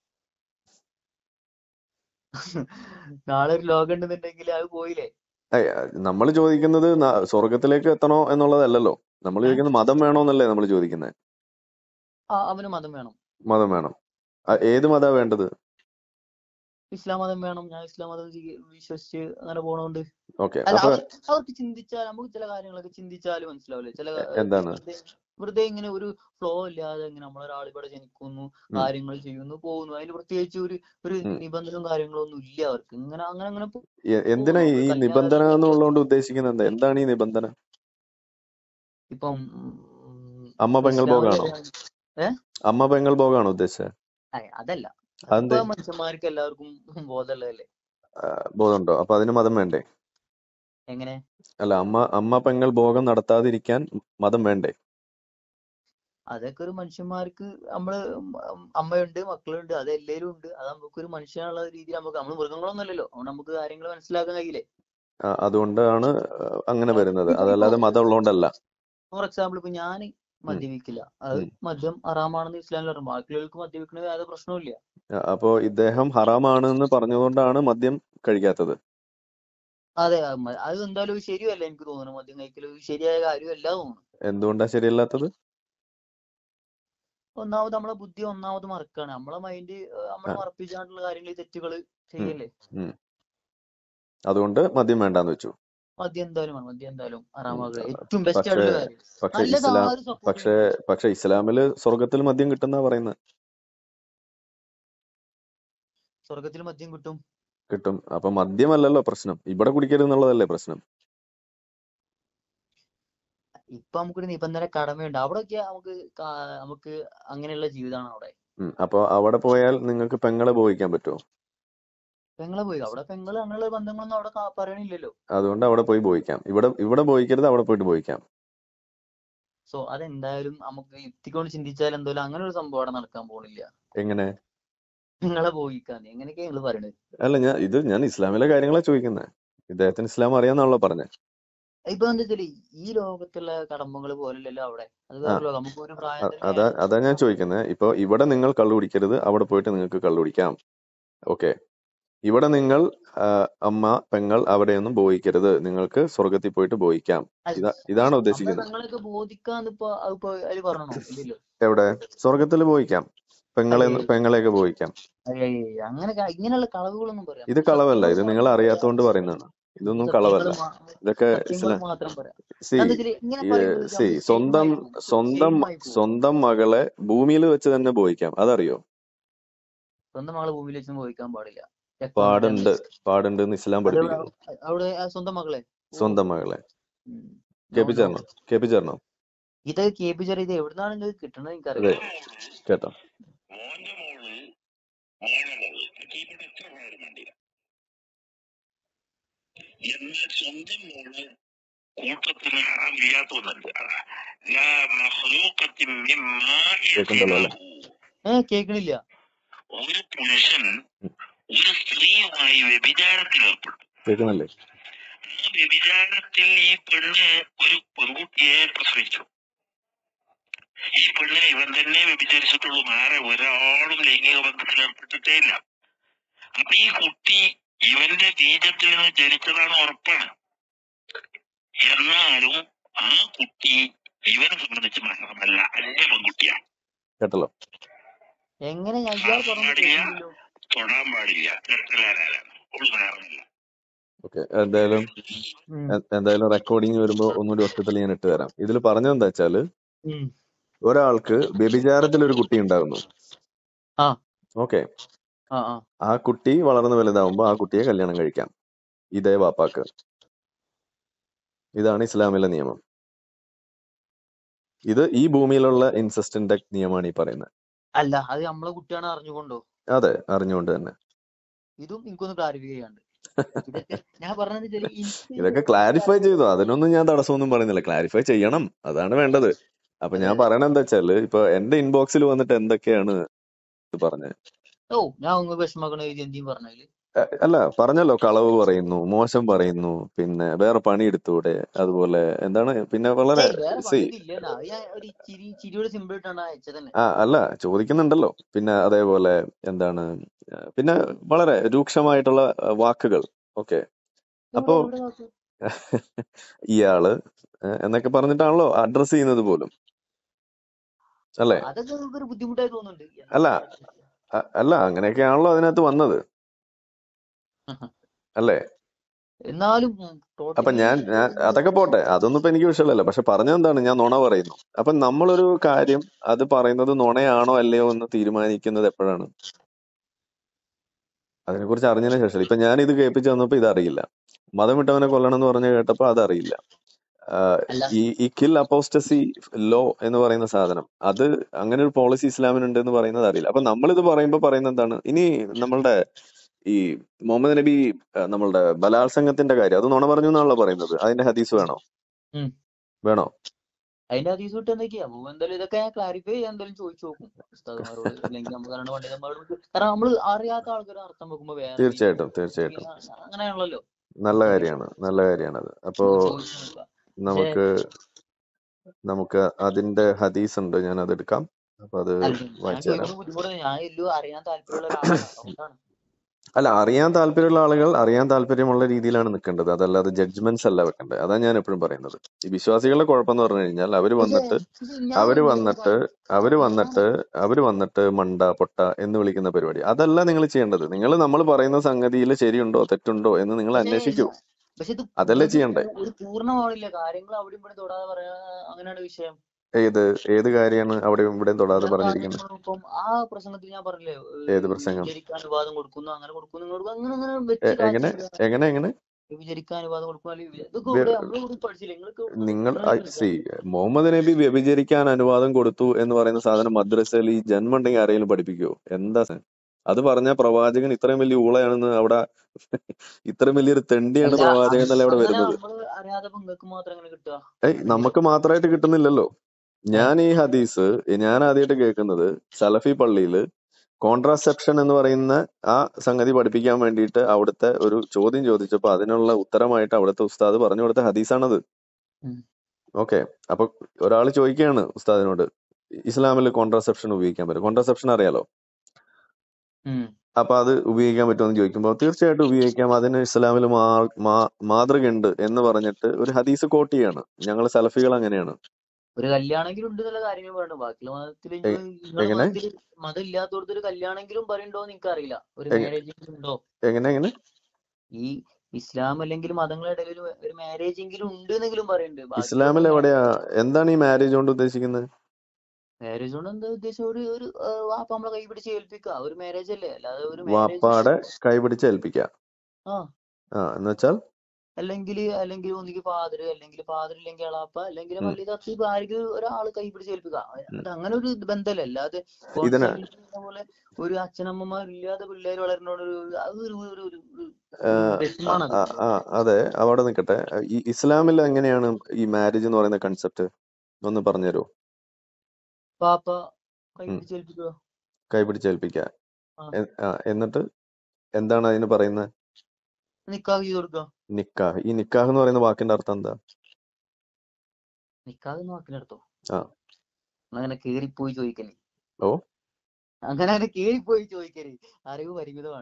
നാളെ ഒരു ലോകം ഉണ്ടെന്നുണ്ടെങ്കിൽ അത് പോയില്ലേ? നമ്മൾ ചോദിക്കുന്നത് സ്വർഗത്തിലേക്ക് എത്തണോ എന്നുള്ളതല്ലല്ലോ. നമ്മൾ ചോദിക്കുന്നത് മതം വേണോന്നല്ലേ നമ്മൾ ചോദിക്കുന്നത്. അവന് മതം വേണം. മതം വേണം. ഏത് മതമാണ് വേണ്ടത്? ഇസ്ലാം മതം വേണം. ഞാൻ ഇസ്ലാം മതം വിശ്വസിച്ച് അങ്ങനെ പോണോണ്ട്. ഓക്കെ. അല്ല അപ്പൊ അവർക്ക് ചിന്തിച്ചാൽ, നമുക്ക് ചില കാര്യങ്ങളൊക്കെ ചിന്തിച്ചാലും മനസ്സിലാവില്ലേ? ചില എന്താണ്? വെറുതെ ഇങ്ങനെ ഒരു ഫ്ലോ ഇല്ലാതെ ഇങ്ങനെ നമ്മളൊരാൾ ഇവിടെ ജനിക്കുന്നു, കാര്യങ്ങൾ ചെയ്യുന്നു, പോകുന്നു. അതിന് പ്രത്യേകിച്ച് ഒരു നിബന്ധനയും കാര്യങ്ങളും ഒന്നും ഇല്ല അവർക്ക്. ഇങ്ങനെ അങ്ങനെ അങ്ങനെ എന്തിനാ ഈ നിബന്ധന എന്നുള്ളതുകൊണ്ട് ഉദ്ദേശിക്കുന്നത് എന്താ? എന്താണ് ഈ നിബന്ധന? ഇപ്പം അമ്മ പെങ്ങൾ ഭോഗാണോ? അമ്മ പെങ്ങൾ ഭോഗാണോ ഉദ്ദേശിച്ചത്? അതല്ല. മനുഷ്യന്മാർക്ക് എല്ലാവർക്കും ബോധമുള്ളതല്ലേ. ബോധമുണ്ടോ? അപ്പൊ അതിന് മതം വേണ്ടേ? എങ്ങനെ? അല്ല, അമ്മ പെങ്ങൾ ഭോഗം നടത്താതിരിക്കാൻ മതം വേണ്ടേ? അതൊക്കെ ഒരു മനുഷ്യന്മാർക്ക്, നമ്മള് അമ്മയുണ്ട്, മക്കളുണ്ട്, അത് എല്ലാവരും ഉണ്ട്. അത് നമുക്കൊരു മനുഷ്യനുള്ള രീതിയിൽ നമ്മൾ മൃഗങ്ങളൊന്നും അല്ലല്ലോ. അതുകൊണ്ട് നമുക്ക് കാര്യങ്ങൾ മനസ്സിലാക്കാൻ കഴിയില്ലേ? അതുകൊണ്ടാണ് അങ്ങനെ വരുന്നത്, അതല്ലാതെ മതം ഉള്ളതുകൊണ്ടല്ല. ഫോർ എക്സാമ്പിൾ, ഇപ്പൊ ഞാൻ മദ്യപിക്കില്ല. അത് മദ്യം ഹറാമാണെന്ന് ഇസ്ലാമിൽ പറഞ്ഞു. ബാക്കിയുള്ളവർക്ക് മദ്യപിക്കുന്നത് യാതൊരു പ്രശ്നവുമില്ല. അപ്പോ ഇദ്ദേഹം ഹറാമാണെന്ന് പറഞ്ഞുകൊണ്ടാണ് മദ്യം കഴിക്കാത്തത്. അതെ, അത് എന്തായാലും ശരിയല്ല എനിക്ക് തോന്നുന്നു. മദ്യം കഴിക്കൽ ശരിയായ കാര്യമല്ല തോന്നുന്നു. എന്തുകൊണ്ടാ ശരിയല്ലാത്തത്? ഒന്നാമത് നമ്മളെ ബുദ്ധി മറക്കാണ്. നമ്മളെ മൈൻഡ് നമ്മളെ മറപ്പിച്ചാണ്ടുള്ള കാര്യങ്ങൾ, തെറ്റുകൾ ചെയ്യല്ലേ. അതുകൊണ്ട് മദ്യം വേണ്ടാന്ന് വെച്ചു. മദ്യം എന്തായാലും ഹറാമാക്കുക. ഏറ്റവും ബെസ്റ്റ് ആയിട്ടുള്ള കാര്യം. പക്ഷെ ഇസ്ലാമില് സ്വർഗത്തിൽ മദ്യം കിട്ടുന്ന പറയുന്നത്. സ്വർഗത്തിൽ മദ്യം കിട്ടും. അപ്പൊ മദ്യമല്ലല്ലോ പ്രശ്നം, ഇവിടെ കുടിക്കരുത് എന്നുള്ളതല്ലേ പ്രശ്നം. ഇപ്പൊ നമുക്കൊരു നിബന്ധന കടമയുണ്ട്. അവിടെയൊക്കെ നമുക്ക് അങ്ങനെയുള്ള ജീവിതമാണ് അവിടെ. അപ്പൊ അവിടെ പോയാൽ നിങ്ങൾക്ക് പെങ്ങളെ പോയിക്കാൻ പറ്റുമോ? പെങ്ങളെ പോയി അവിടെ പെങ്ങള് അങ്ങനെയുള്ള ബന്ധങ്ങളൊന്നും അവിടെ പറയണില്ലല്ലോ. അതുകൊണ്ട് അവിടെ പോയി പോയിക്കാം. ഇവിടെ പോയിക്കരുത്, അവിടെ പോയിട്ട് പോയിക്കാം. സോ അതെന്തായാലും നമുക്ക് യുക്തിക്കൊണ്ട് ചിന്തിച്ചാൽ എന്തായാലും അങ്ങനെ ഒരു സംഭവം അവിടെ നടക്കാൻ പോണില്ല. എങ്ങനെ നിങ്ങളെ പോയിക്കാന്ന് എങ്ങനെയൊക്കെയാ നിങ്ങൾ പറയണത്? അല്ല, ഞാൻ ഇസ്ലാമിലെ കാര്യങ്ങളാ ചോദിക്കുന്നത്. ഇദ്ദേഹത്തിന് ഇസ്ലാം അറിയാന്നാണല്ലോ പറഞ്ഞത്. ഇപ്പൊ എന്താ വെച്ചാല് ഈ ലോകത്തുള്ള കടമ്പകൾ പോലല്ലോ അവിടെ. അത് വേറെ ലോകം. നമുക്ക് ഒരു പ്രായം അതാ ഞാൻ ചോദിക്കുന്നത്. ഇപ്പൊ ഇവിടെ നിങ്ങൾ കള്ളു കുടിക്കരുത്, അവിടെ പോയിട്ട് നിങ്ങൾക്ക് കള്ളു കുടിക്കാം. ഓക്കെ. ഇവിടെ നിങ്ങൾ അമ്മ പെങ്ങൾ അവിടെയൊന്നും ബോധിക്കരുത്, നിങ്ങൾക്ക് സ്വർഗത്തിൽ പോയിട്ട് ബോധിക്കാം. ഇതാണ് ഉദ്ദേശിക്കുന്നത്. എവിടെ? സ്വർഗത്തിൽ ബോധിക്കാം, പെങ്ങളെയൊക്കെ ബോധിക്കാം. ഇങ്ങനെയുള്ള കളവുകളൊന്നും പറയാം. ഇത് കളവല്ല, ഇത് നിങ്ങൾ അറിയാത്തോണ്ട് പറയുന്നതാണ്. ഇതൊന്നും കളവല്ല. ഇതൊക്കെ സ്വന്തം മകളെ ഭൂമിയിൽ വെച്ച് തന്നെ ബോധിക്കാം. അതറിയോ? സ്വന്തം മകളെ ഭൂമിയിൽ വെച്ച് ബോധിക്കാൻ പാടില്ല. പാടുണ്ട് എന്ന് ഇസ്ലാം പഠിപ്പിക്കുന്നു. സ്വന്തം മകളെ കേൾപ്പിച്ചേർന്നോ? ഇത് കേൾപ്പിച്ചാൽ ഇത് എവിടുന്നാണ് നിങ്ങൾക്ക് കിട്ടണത് എനിക്കറിയാം. കേട്ടോ? എന്നാൽ സ്വന്തം മോള് കൂട്ടത്തിന് ഹറാമില്ലാത്തൊന്നല്ല. കേൾക്കണില്ല. ഒരു പുരുഷൻ ഒരു സ്ത്രീയുമായി വ്യഭിചാരത്തിൽ ഏർപ്പെട്ടു. ആ വ്യഭിചാരത്തിൽ ഈ പെണ്ണ് ഒരു പെൺകുട്ടിയെ പ്രസവിച്ചു. ഈ പെണ്ണിനെ ഇവൻ തന്നെ വ്യഭിചരിച്ചിട്ടുള്ളൂ. ഒരാളും ലൈംഗിക ബന്ധത്തിൽ ഏർപ്പെട്ടിട്ടേ ഇല്ല. അപ്പൊ ഈ കുട്ടി ഇവന്റെ ബീജത്തിൽ നിന്ന് ജനിച്ചതാണ് ഉറപ്പാണ്. എന്നാലും ആ കുട്ടി ഇവനെ സംബന്ധിച്ച് മാത്രമല്ല, അന്യ പെൺകുട്ടിയാണ്. കേട്ടല്ലോ? എങ്ങനെ തൊടാൻ പാടില്ല, കെട്ടലാരാണ്. ഓക്കെ. എന്തായാലും റെക്കോർഡിങ് വരുമ്പോ ഒന്നുകൂടി ഒറ്റത്തിൽ ഞാൻ ഇട്ട് തരാം. ഇതിൽ പറഞ്ഞത് എന്താ വെച്ചാല്, ഒരാൾക്ക് വ്യഭിചാരത്തിൽ ഒരു കുട്ടി ഉണ്ടാകുന്നു. ഓക്കെ. ആ കുട്ടി വളർന്നു വലുതാവുമ്പോ ആ കുട്ടിയെ കല്യാണം കഴിക്കാം, ഇതേ വാപ്പാക്ക്. ഇതാണ് ഇസ്ലാമിലെ നിയമം. ഇത് ഈ ഭൂമിയിലുള്ള ഇൻസെസ്റ്റിന്റെ നിയമമാണ് ഈ പറയുന്നത്. അല്ല, അത് നമ്മളെ കുട്ടിയാണ് അറിഞ്ഞുകൊണ്ടോ? അതെ, അറിഞ്ഞുകൊണ്ട് തന്നെ. ഇതും എനിക്കൊന്ന് ക്ലാരിഫൈ ചെയ്യാണ്ട്. ഞാൻ പറഞ്ഞത് ഇതൊക്കെ ക്ലാരിഫൈ ചെയ്തു, അതിനൊന്നും ഞാൻ തടസ്സമൊന്നും പറയുന്നില്ല. ക്ലാരിഫൈ ചെയ്യണം, അതാണ് വേണ്ടത്. അപ്പൊ ഞാൻ പറയണ എന്താ വെച്ചാല്, ഇപ്പൊ എന്റെ ഇൻബോക്സിൽ വന്നിട്ട് എന്തൊക്കെയാണ് പറഞ്ഞത്. അല്ല, പറഞ്ഞല്ലോ, കളവ് പറയുന്നു, മോശം പറയുന്നു, പിന്നെ വേറെ പണി എടുത്തൂടെ, അതുപോലെ എന്താണ്, പിന്നെ വളരെ അല്ല ചോദിക്കുന്നുണ്ടല്ലോ. പിന്നെ അതേപോലെ എന്താണ്, പിന്നെ വളരെ രൂക്ഷമായിട്ടുള്ള വാക്കുകൾ. ഓക്കെ. അപ്പോ ഇയാള് എന്നൊക്കെ പറഞ്ഞിട്ടാണല്ലോ അഡ്രസ് ചെയ്യുന്നത് പോലും, അല്ലേ? അല്ല അങ്ങനെയൊക്കെയാണല്ലോ അതിനകത്ത് വന്നത്, അല്ലേ? എന്നാലും അപ്പൊ ഞാൻ അതൊക്കെ പോട്ടെ, അതൊന്നും ഇപ്പൊ എനിക്ക് വിഷയമല്ല. പക്ഷെ പറഞ്ഞെന്താണ്, ഞാൻ നുണ പറയുന്നു. അപ്പൊ നമ്മളൊരു കാര്യം അത് പറയുന്നത് നുണയാണോ അല്ലയോ എന്ന് തീരുമാനിക്കുന്നത് എപ്പോഴാണ്? അതിനെക്കുറിച്ച് അറിഞ്ഞതിന് ശേഷം. ഇപ്പൊ ഞാൻ ഇത് കേൾപ്പിച്ചു തന്നപ്പോ ഇതറിയില്ല. മതം വിട്ടവനെ കൊല്ലണം എന്ന് പറഞ്ഞ് കേട്ടപ്പോ അതറിയില്ല. ഈ കിൽ അപ്പോസ്റ്റസി ലോ എന്ന് പറയുന്ന സാധനം, അത് അങ്ങനെ ഒരു പോളിസി ഇസ്ലാമിനുണ്ട് എന്ന് പറയുന്നത് അറിയില്ല. അപ്പൊ നമ്മളിത് പറയുമ്പോ പറയുന്നത് എന്താണ്, ഇനി നമ്മളുടെ ഈ മുഹമ്മദ് നബി നമ്മളുടെ ബലാത്സംഗത്തിന്റെ കാര്യം, അത് നുണ പറഞ്ഞു എന്നാണല്ലോ പറയുന്നത്. അതിന്റെ ഹദീസ് വേണോ? അതിന്റെ ഹദീസ് വിട്ട് എന്തൊക്കെയാ എന്തായാലും ഇതൊക്കെ ഞാൻ ക്ലാരിഫൈ ചെയ്യാൻ എന്തായാലും ചോദിച്ചു നോക്കും ഉസ്താദുമാരോട്, അല്ലെങ്കിൽ നമുക്ക് പണ്ഡിതന്മാരോട്. കാരണം നമ്മള് അറിയാത്ത ആൾക്കാരെ അർത്ഥം വെക്കുമ്പോ വേറെ തീർച്ചയായിട്ടും അങ്ങനെയാണല്ലോ. നല്ല കാര്യമാണ് അത്. അപ്പോ നമുക്ക് അതിന്റെ ഹദീസ് ഉണ്ട്, ഞാൻ അത് എടുക്കാം. അപ്പൊ അത് വായിച്ചു തരാം. അല്ല, അറിയാൻ താല്പര്യമുള്ള ആളുകൾ അറിയാൻ താല്പര്യമുള്ള രീതിയിലാണ് നിൽക്കേണ്ടത്, അതല്ലാതെ ജഡ്ജ്മെന്റ്സ് അല്ല വെക്കേണ്ടത്. അതാണ് ഞാൻ എപ്പോഴും പറയുന്നത്. ഈ വിശ്വാസികളുടെ കുഴപ്പമെന്ന് പറഞ്ഞു കഴിഞ്ഞാൽ അവര് വന്നിട്ട് മണ്ട പൊട്ട എന്ന് വിളിക്കുന്ന പരിപാടി അതല്ല നിങ്ങൾ ചെയ്യേണ്ടത്. നമ്മൾ പറയുന്ന സംഗതിയിൽ ശരിയുണ്ടോ തെറ്റുണ്ടോ എന്ന് നിങ്ങൾ അന്വേഷിക്കൂ, അതല്ലേ ചെയ്യണ്ടേ? ഏത് കാര്യമാണ് അവിടെ ഇവിടെ തൊടാതെ പറഞ്ഞിരിക്കുന്നത്? ഏത് പ്രസംഗം? എങ്ങനെ വ്യഭിചരിക്കാൻ അനുവാദം കൊടുക്കുക. ഇതൊക്കെ ഇവിടെ നമ്മളിവിടെ പഠിച്ചില്ല. നിങ്ങൾ നിങ്ങൾക്ക് മുഹമ്മദ് നബി വ്യഭിചരിക്കാൻ അനുവാദം കൊടുത്തു എന്ന് പറയുന്ന സാധനം മദ്രസയിൽ ഈ ജന്മം ഉണ്ടെങ്കിൽ ആരെങ്കിലും പഠിപ്പിക്കുവോ? എന്താ അത് പറഞ്ഞ പ്രവാചകൻ ഇത്രയും വലിയ ഊളയാണെന്ന് അവിടെ ഇത്രയും വലിയൊരു തെണ്ടിയാണ് അല്ല, പ്രവാചകൻ എന്നല്ലേ അവിടെ അങ്ങനെ വരുന്നത്? നമ്മള് അറിയാതെ നിങ്ങൾക്ക് മാത്രം അങ്ങനെ കിട്ടുക? നമുക്ക് മാത്രമായിട്ട് കിട്ടുന്നില്ലല്ലോ. ഞാൻ ഈ ഹദീസ് ഞാൻ ആദ്യമായിട്ട് കേൾക്കുന്നത് സലഫി പള്ളിയില് കോൺട്രാസെപ്ഷൻ എന്ന് പറയുന്ന ആ സംഗതി പഠിപ്പിക്കാൻ വേണ്ടിയിട്ട് അവിടുത്തെ ഒരു ചോദ്യം ചോദിച്ചപ്പോ അതിനുള്ള ഉത്തരമായിട്ട് അവിടുത്തെ ഉസ്താദ് പറഞ്ഞു കൊടുത്ത ഹദീസാണത്. ഓക്കെ, അപ്പൊ ഒരാൾ ചോദിക്കുകയാണ് ഉസ്താദിനോട്, ഇസ്ലാമിൽ കോൺട്രാസെപ്ഷൻ ഉപയോഗിക്കാൻ പറ്റും? കോൺട്രാസെപ്ഷൻ അറിയാലോ. അപ്പൊ അത് ഉപയോഗിക്കാൻ പറ്റുമെന്ന് ചോദിക്കുമ്പോൾ തീർച്ചയായിട്ടും ഉപയോഗിക്കാം, അതിന് ഇസ്ലാമിൽ മാതൃകയുണ്ട് എന്ന് പറഞ്ഞിട്ട് ഒരു ഹദീസ് കോട്ട് ചെയ്യാണ്. ഞങ്ങൾ സലഫികൾ അങ്ങനെയാണ്. ഒരു കല്യാണെങ്കിലും ഉണ്ട് എന്നുള്ള കാര്യങ്ങൾ പറയണ്ടോ? ബാക്കിയുള്ള മതത്തിൽ എങ്ങനെ മതം ഇല്ലാത്തടത്ത് ഒരു കല്യാണെങ്കിലും പറയണ്ടോ എന്ന് എനിക്ക് അറിയില്ല. ഒരു മാരേജ് ഉണ്ടോ? എങ്ങനെ ഈ ഇസ്ലാം അല്ലെങ്കിൽ മതങ്ങളുടെ ഇടയിൽ ഒരു മാരേജ് എങ്കിലും ഉണ്ട് എന്നെങ്കിലും പറയുന്നുണ്ട്. ഇസ്ലാമിൽ എവിടെയാ? എന്താണ് ഈ മാരേജ് കൊണ്ട് ഉദ്ദേശിക്കുന്നത്? മാരേജ് കൊണ്ട് എന്താ ഉദ്ദേശം? ഒരു വാപ്പ നമ്മളെ കൈ പിടിച്ച് ഏൽപ്പിക്കുക, ഒരു മാരേജ് അല്ലേ? അല്ലാതെ ഒരു വാപ്പാടെ കൈ പിടിച്ച് ഏൽപ്പിക്കുക എന്ന് വെച്ചാൽ അല്ലെങ്കിൽ ഒന്നിക്ക് ഫാദർ, അല്ലെങ്കിൽ ഫാദർ ഇല്ലെങ്കിൽ അളാപ്പ, അല്ലെങ്കിൽ പള്ളി തത്തീബ്, ആരെങ്കിലും ഒരാള് കൈ പിടിച്ച് ഏൽപ്പിക്കുക. അത് അങ്ങനെ ഒരു ബന്ധമല്ലേ? അല്ലാതെ പോലെ ഒരു അച്ഛനമ്മമാരില്ലാതെ പിള്ളേർ വളരുന്നോട് അതെ, അവിടെ നിൽക്കട്ടെ. ഈ ഇസ്ലാമിൽ എങ്ങനെയാണ് ഈ മാരേജ് എന്ന് പറയുന്ന കൺസെപ്റ്റ് ഒന്ന് പറഞ്ഞുതരുമോ? പാപ്പ കൈ പിടിച്ചേൽപ്പിക്കുക. എന്നിട്ട് എന്താണ് അതിന് പറയുന്നത്? നിക്കാഹ് ചെയ്ത് കൊടുക്കുക. നിക്കാഹ്. ഈ നിക്കാഹ് എന്ന് പറയുന്ന വാക്കിന്റെ അർത്ഥം എന്താ? നിക്കാഹ് എന്ന വാക്കിന്റെ അർത്ഥം അങ്ങനെ കേറിപ്പോയി ചോദിക്കല്. അങ്ങനെ കേറിപ്പോയി ചോദിക്കല് അറിവ് പരിമിതമാണ്.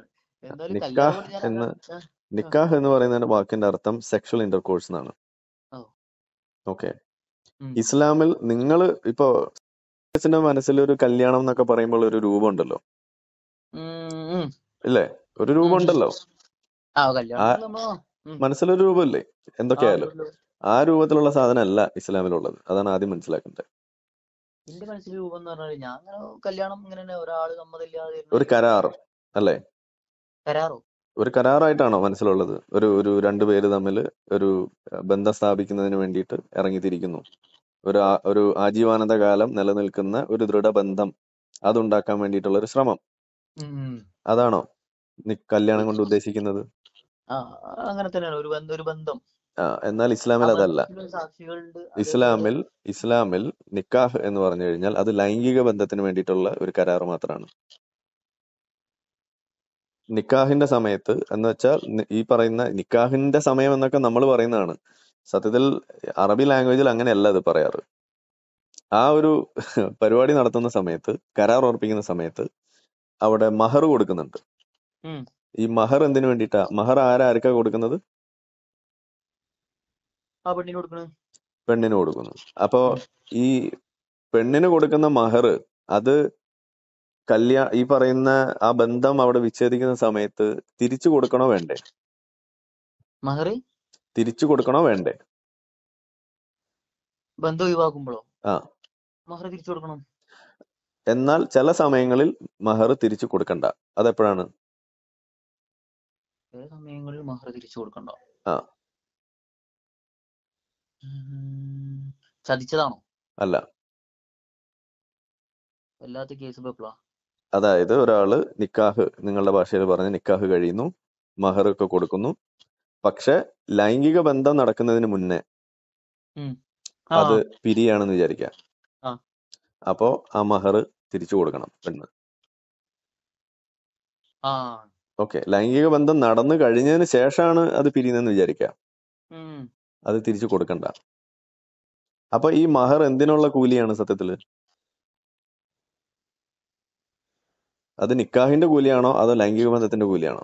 നിക്കാഹ് എന്ന് പറയുന്ന വാക്കിന്റെ അർത്ഥം സെക്ഷൽ ഇന്റർകോഴ്സ് എന്നാണ്. ഓക്കെ, ഇസ്ലാമിൽ നിങ്ങൾ ഇപ്പോ മനസ്സിലൊരു കല്യാണം എന്നൊക്കെ പറയുമ്പോൾ ഒരു രൂപം ഉണ്ടല്ലോ, ഇല്ലേ? ഒരു രൂപം ഉണ്ടല്ലോ, മനസ്സിലൊരു രൂപമല്ലേ? എന്തൊക്കെയായാലും ആ രൂപത്തിലുള്ള സാധനം അല്ല ഇസ്ലാമിലുള്ളത്. അതാണ് ആദ്യം മനസ്സിലാക്കേണ്ടത്. എന്റെ മനസ്സിൽ രൂപം എന്ന് പറഞ്ഞാൽ ഞാൻ കല്യാണം ഇങ്ങനെ ഒരാള് സമ്മതമില്ലാതെ ഒരു കരാർ അല്ലേ? കരാറോ? ഒരു കരാറായിട്ടാണോ മനസ്സിലുള്ളത്? ഒരു രണ്ടുപേര് തമ്മിൽ ഒരു ബന്ധം സ്ഥാപിക്കുന്നതിന് വേണ്ടിയിട്ട് ഇറങ്ങിത്തിരിക്കുന്നു. ഒരു ആജീവാനന്ദ കാലം നിലനിൽക്കുന്ന ഒരു ദൃഢബന്ധം അതുണ്ടാക്കാൻ വേണ്ടിയിട്ടുള്ള ഒരു ശ്രമം, അതാണോ കല്യാണം കൊണ്ട് ഉദ്ദേശിക്കുന്നത്? അങ്ങനെ തന്നെയാണ് ഒരു ബന്ധം. എന്നാൽ ഇസ്ലാമിൽ അതല്ല. ഇസ്ലാമിൽ നിക്കാഹ് എന്ന് പറഞ്ഞു കഴിഞ്ഞാൽ അത് ലൈംഗിക ബന്ധത്തിന് വേണ്ടിയിട്ടുള്ള ഒരു കരാർ മാത്രമാണ്. നിക്കാഹിന്റെ സമയത്ത് എന്ന് വെച്ചാൽ ഈ പറയുന്ന നിക്കാഹിന്റെ സമയം എന്നൊക്കെ നമ്മൾ പറയുന്നതാണ്. സത്യത്തിൽ അറബി ലാംഗ്വേജിൽ അങ്ങനെയല്ല അത് പറയാറ്. ആ ഒരു പരിപാടി നടത്തുന്ന സമയത്ത്, കരാർ ഉറപ്പിക്കുന്ന സമയത്ത് അവിടെ മഹർ കൊടുക്കുന്നുണ്ട്. ഈ മഹർ എന്തിനു വേണ്ടിയിട്ടാ? മഹർ ആർക്കാ കൊടുക്കുന്നത്? പെണ്ണിന് കൊടുക്കുന്നു. അപ്പോ ഈ പെണ്ണിന് കൊടുക്കുന്ന മഹർ അത് ഈ പറയുന്ന ആ ബന്ധം അവിടെ വിച്ഛേദിക്കുന്ന സമയത്ത് തിരിച്ചു കൊടുക്കണോ വേണ്ടേ? മഹർ തിരിച്ചു കൊടുക്കണോ വേണ്ടേ? ബന്ധം ഒഴിവാക്കുമ്പോഴോ? മഹർ തിരിച്ചു കൊടുക്കണം. എന്നാൽ ചില സമയങ്ങളിൽ മഹർ തിരിച്ചു കൊടുക്കണ്ട. അതെപ്പോഴാണ്? ചില സമയങ്ങളിൽ മഹർ തിരിച്ചു കൊടുക്കണ്ട. ചതിച്ചതാണോ? അല്ല. അല്ലാത്ത കേസ് എപ്പോഴാ? അതായത് ഒരാള് നിക്കാഹ്, നിങ്ങളുടെ ഭാഷയിൽ പറഞ്ഞ നിക്കാഹ് കഴിയുന്നു, മഹർ ഒക്കെ കൊടുക്കുന്നു, പക്ഷെ ലൈംഗിക ബന്ധം നടക്കുന്നതിന് മുന്നേ അത് പിരിയാണെന്ന് വിചാരിക്കാം. അപ്പോ ആ മഹർ തിരിച്ചു കൊടുക്കണം പെണ്ണ്. ഓക്കെ, ലൈംഗിക ബന്ധം നടന്നു കഴിഞ്ഞതിന് ശേഷമാണ് അത് പിരിയുന്നെന്ന് വിചാരിക്കാം, അത് തിരിച്ചു കൊടുക്കണ്ട. അപ്പൊ ഈ മഹർ എന്തിനുള്ള കൂലിയാണ് സത്യത്തില്? അത് നിക്കാഹിന്റെ കൂലിയാണോ അതോ ലൈംഗിക ബന്ധത്തിന്റെ കൂലിയാണോ?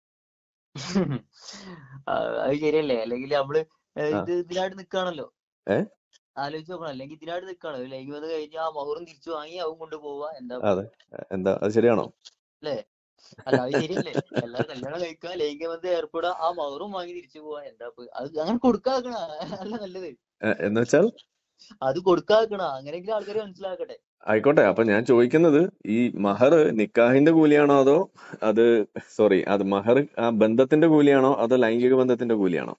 അത് ശരിയല്ലേ? അല്ലെങ്കിൽ നമ്മള് ഇതിനായിട്ട് നിക്കാണല്ലോ, ആലോചിച്ച് നോക്കണം. അല്ലെങ്കിൽ ഇതിനായിട്ട് നിക്കാണ്, ലൈംഗിക ബന്ധം കഴിഞ്ഞാൽ ആ മഹറും തിരിച്ചു വാങ്ങി അവൻ കൊണ്ടുപോവാ. എന്താ അത് ശരിയാണോ? അല്ലേ? അല്ല, അത് ശരിയല്ലേ? എല്ലാരും കല്യാണം കഴിക്കുക, ലൈംഗിക ബന്ധം ഏർപ്പെടുക, ആ മഹറും വാങ്ങി തിരിച്ചു പോവാ. എന്താ അത് അങ്ങനെ കൊടുക്കാക്കണ അല്ല നല്ലത്? എന്ന് വെച്ചാൽ അത് കൊടുക്കാക്കണ, അങ്ങനെയെങ്കിലും ആൾക്കാർ മനസ്സിലാക്കട്ടെ. ആയിക്കോട്ടെ. അപ്പൊ ഞാൻ ചോദിക്കുന്നത്, ഈ മഹർ നിക്കാഹിന്റെ കൂലിയാണോ അതോ അത് അത് മഹർ ആ ബന്ധത്തിന്റെ കൂലിയാണോ അതോ ലൈംഗിക ബന്ധത്തിന്റെ കൂലിയാണോ?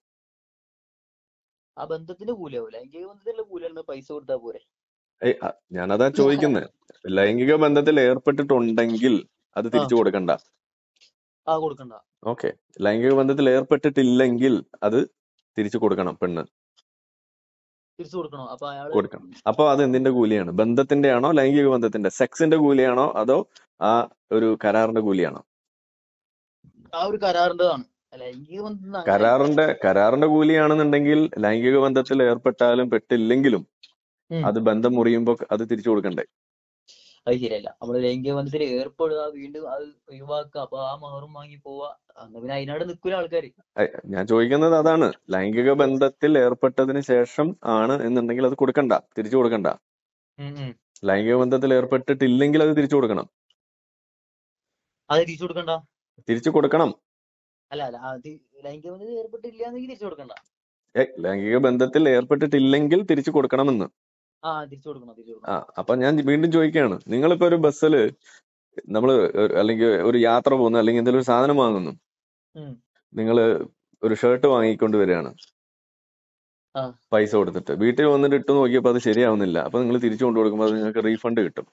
ആ ബന്ധത്തിന്റെ കൂലിയാവും. ലൈംഗിക ബന്ധത്തിന്റെ കൂലിയാണ് പൈസ കൊടുത്താൽ പോരെ. ഞാനതാ ചോദിക്കുന്നത്. ലൈംഗിക ബന്ധത്തിൽ ഏർപ്പെട്ടിട്ടുണ്ടെങ്കിൽ അത് ആ തിരിച്ചു കൊടുക്കണ്ട. ആ കൊടുക്കണ്ട. ഓക്കെ. ലൈംഗിക ബന്ധത്തിൽ ഏർപ്പെട്ടിട്ടില്ലെങ്കിൽ അത് തിരിച്ചു കൊടുക്കണം. പെണ്ണ് തിരിച്ചു കൊടുക്കണോ? അപ്പൊ അയാള് കൊടുക്കണം. അപ്പൊ അത് എന്തിന്റെ കൂലിയാണ്? ബന്ധത്തിന്റെ ആണോ ലൈംഗിക ബന്ധത്തിന്റെ സെക്സിന്റെ കൂലിയാണോ അതോ ആ ഒരു കരാറിന്റെ കൂലിയാണോ? ആ ഒരു കരാറിന്റെതാണ്. ലൈംഗിക ബന്ധത്തിന് അങ്ങനെ കരാറിന്റെ കൂലിയാണെന്നുണ്ടെങ്കിൽ ലൈംഗിക ബന്ധത്തിൽ ഏർപ്പെട്ടാലും പെട്ടില്ലെങ്കിലും അത് ബന്ധം മുറിയുമ്പോ അത് തിരിച്ചു കൊടുക്കണ്ടേ? അത് ശരിയല്ല. നമ്മള് ലൈംഗിക ബന്ധത്തിൽ ഏർപ്പെടുക, വീണ്ടും അത് ഒഴിവാക്കുക, അപ്പൊ ആ മഹറും വാങ്ങി പോവാ, അന്ന് പിന്നെ അതിനോട് നിൽക്കൂല ആൾക്കാര്. ഞാൻ ചോദിക്കുന്നത് അതാണ്. ലൈംഗിക ബന്ധത്തിൽ ഏർപ്പെട്ടതിന് ശേഷം ആണ് എന്നുണ്ടെങ്കിൽ അത് കൊടുക്കണ്ട, തിരിച്ചു കൊടുക്കണ്ട. ലൈംഗിക ബന്ധത്തിൽ ഏർപ്പെട്ടിട്ടില്ലെങ്കിൽ അത് തിരിച്ചു കൊടുക്കണം. അത് തിരിച്ചു കൊടുക്കണ്ട. തിരിച്ചു കൊടുക്കണം. അല്ല അത് ലൈംഗിക ബന്ധത്തിൽ ഏർപ്പെട്ടില്ല എന്നെങ്കിൽ തിരിച്ചു കൊടുക്കണ്ട. ലൈംഗിക ബന്ധത്തിൽ ഏർപ്പെട്ടിട്ടില്ലെങ്കിൽ തിരിച്ചു കൊടുക്കണമെന്ന്. തിരിച്ചു കൊടുക്കണം. അപ്പൊ ഞാൻ വീണ്ടും ചോദിക്കുകയാണ്, നിങ്ങളിപ്പോ ഒരു ബസ്സില് നമ്മള് അല്ലെങ്കിൽ ഒരു യാത്ര പോകുന്നു, അല്ലെങ്കിൽ എന്തെങ്കിലും ഒരു സാധനം വാങ്ങുന്നു, നിങ്ങള് ഒരു ഷർട്ട് വാങ്ങിക്കൊണ്ട് വരികയാണ് പൈസ കൊടുത്തിട്ട്. വീട്ടിൽ വന്നിട്ട് ഇട്ട് നോക്കിയപ്പോ അത് ശരിയാവുന്നില്ല. അപ്പൊ നിങ്ങൾ തിരിച്ചു കൊണ്ടു കൊടുക്കുമ്പോൾ അത് നിങ്ങൾക്ക് റീഫണ്ട് കിട്ടും.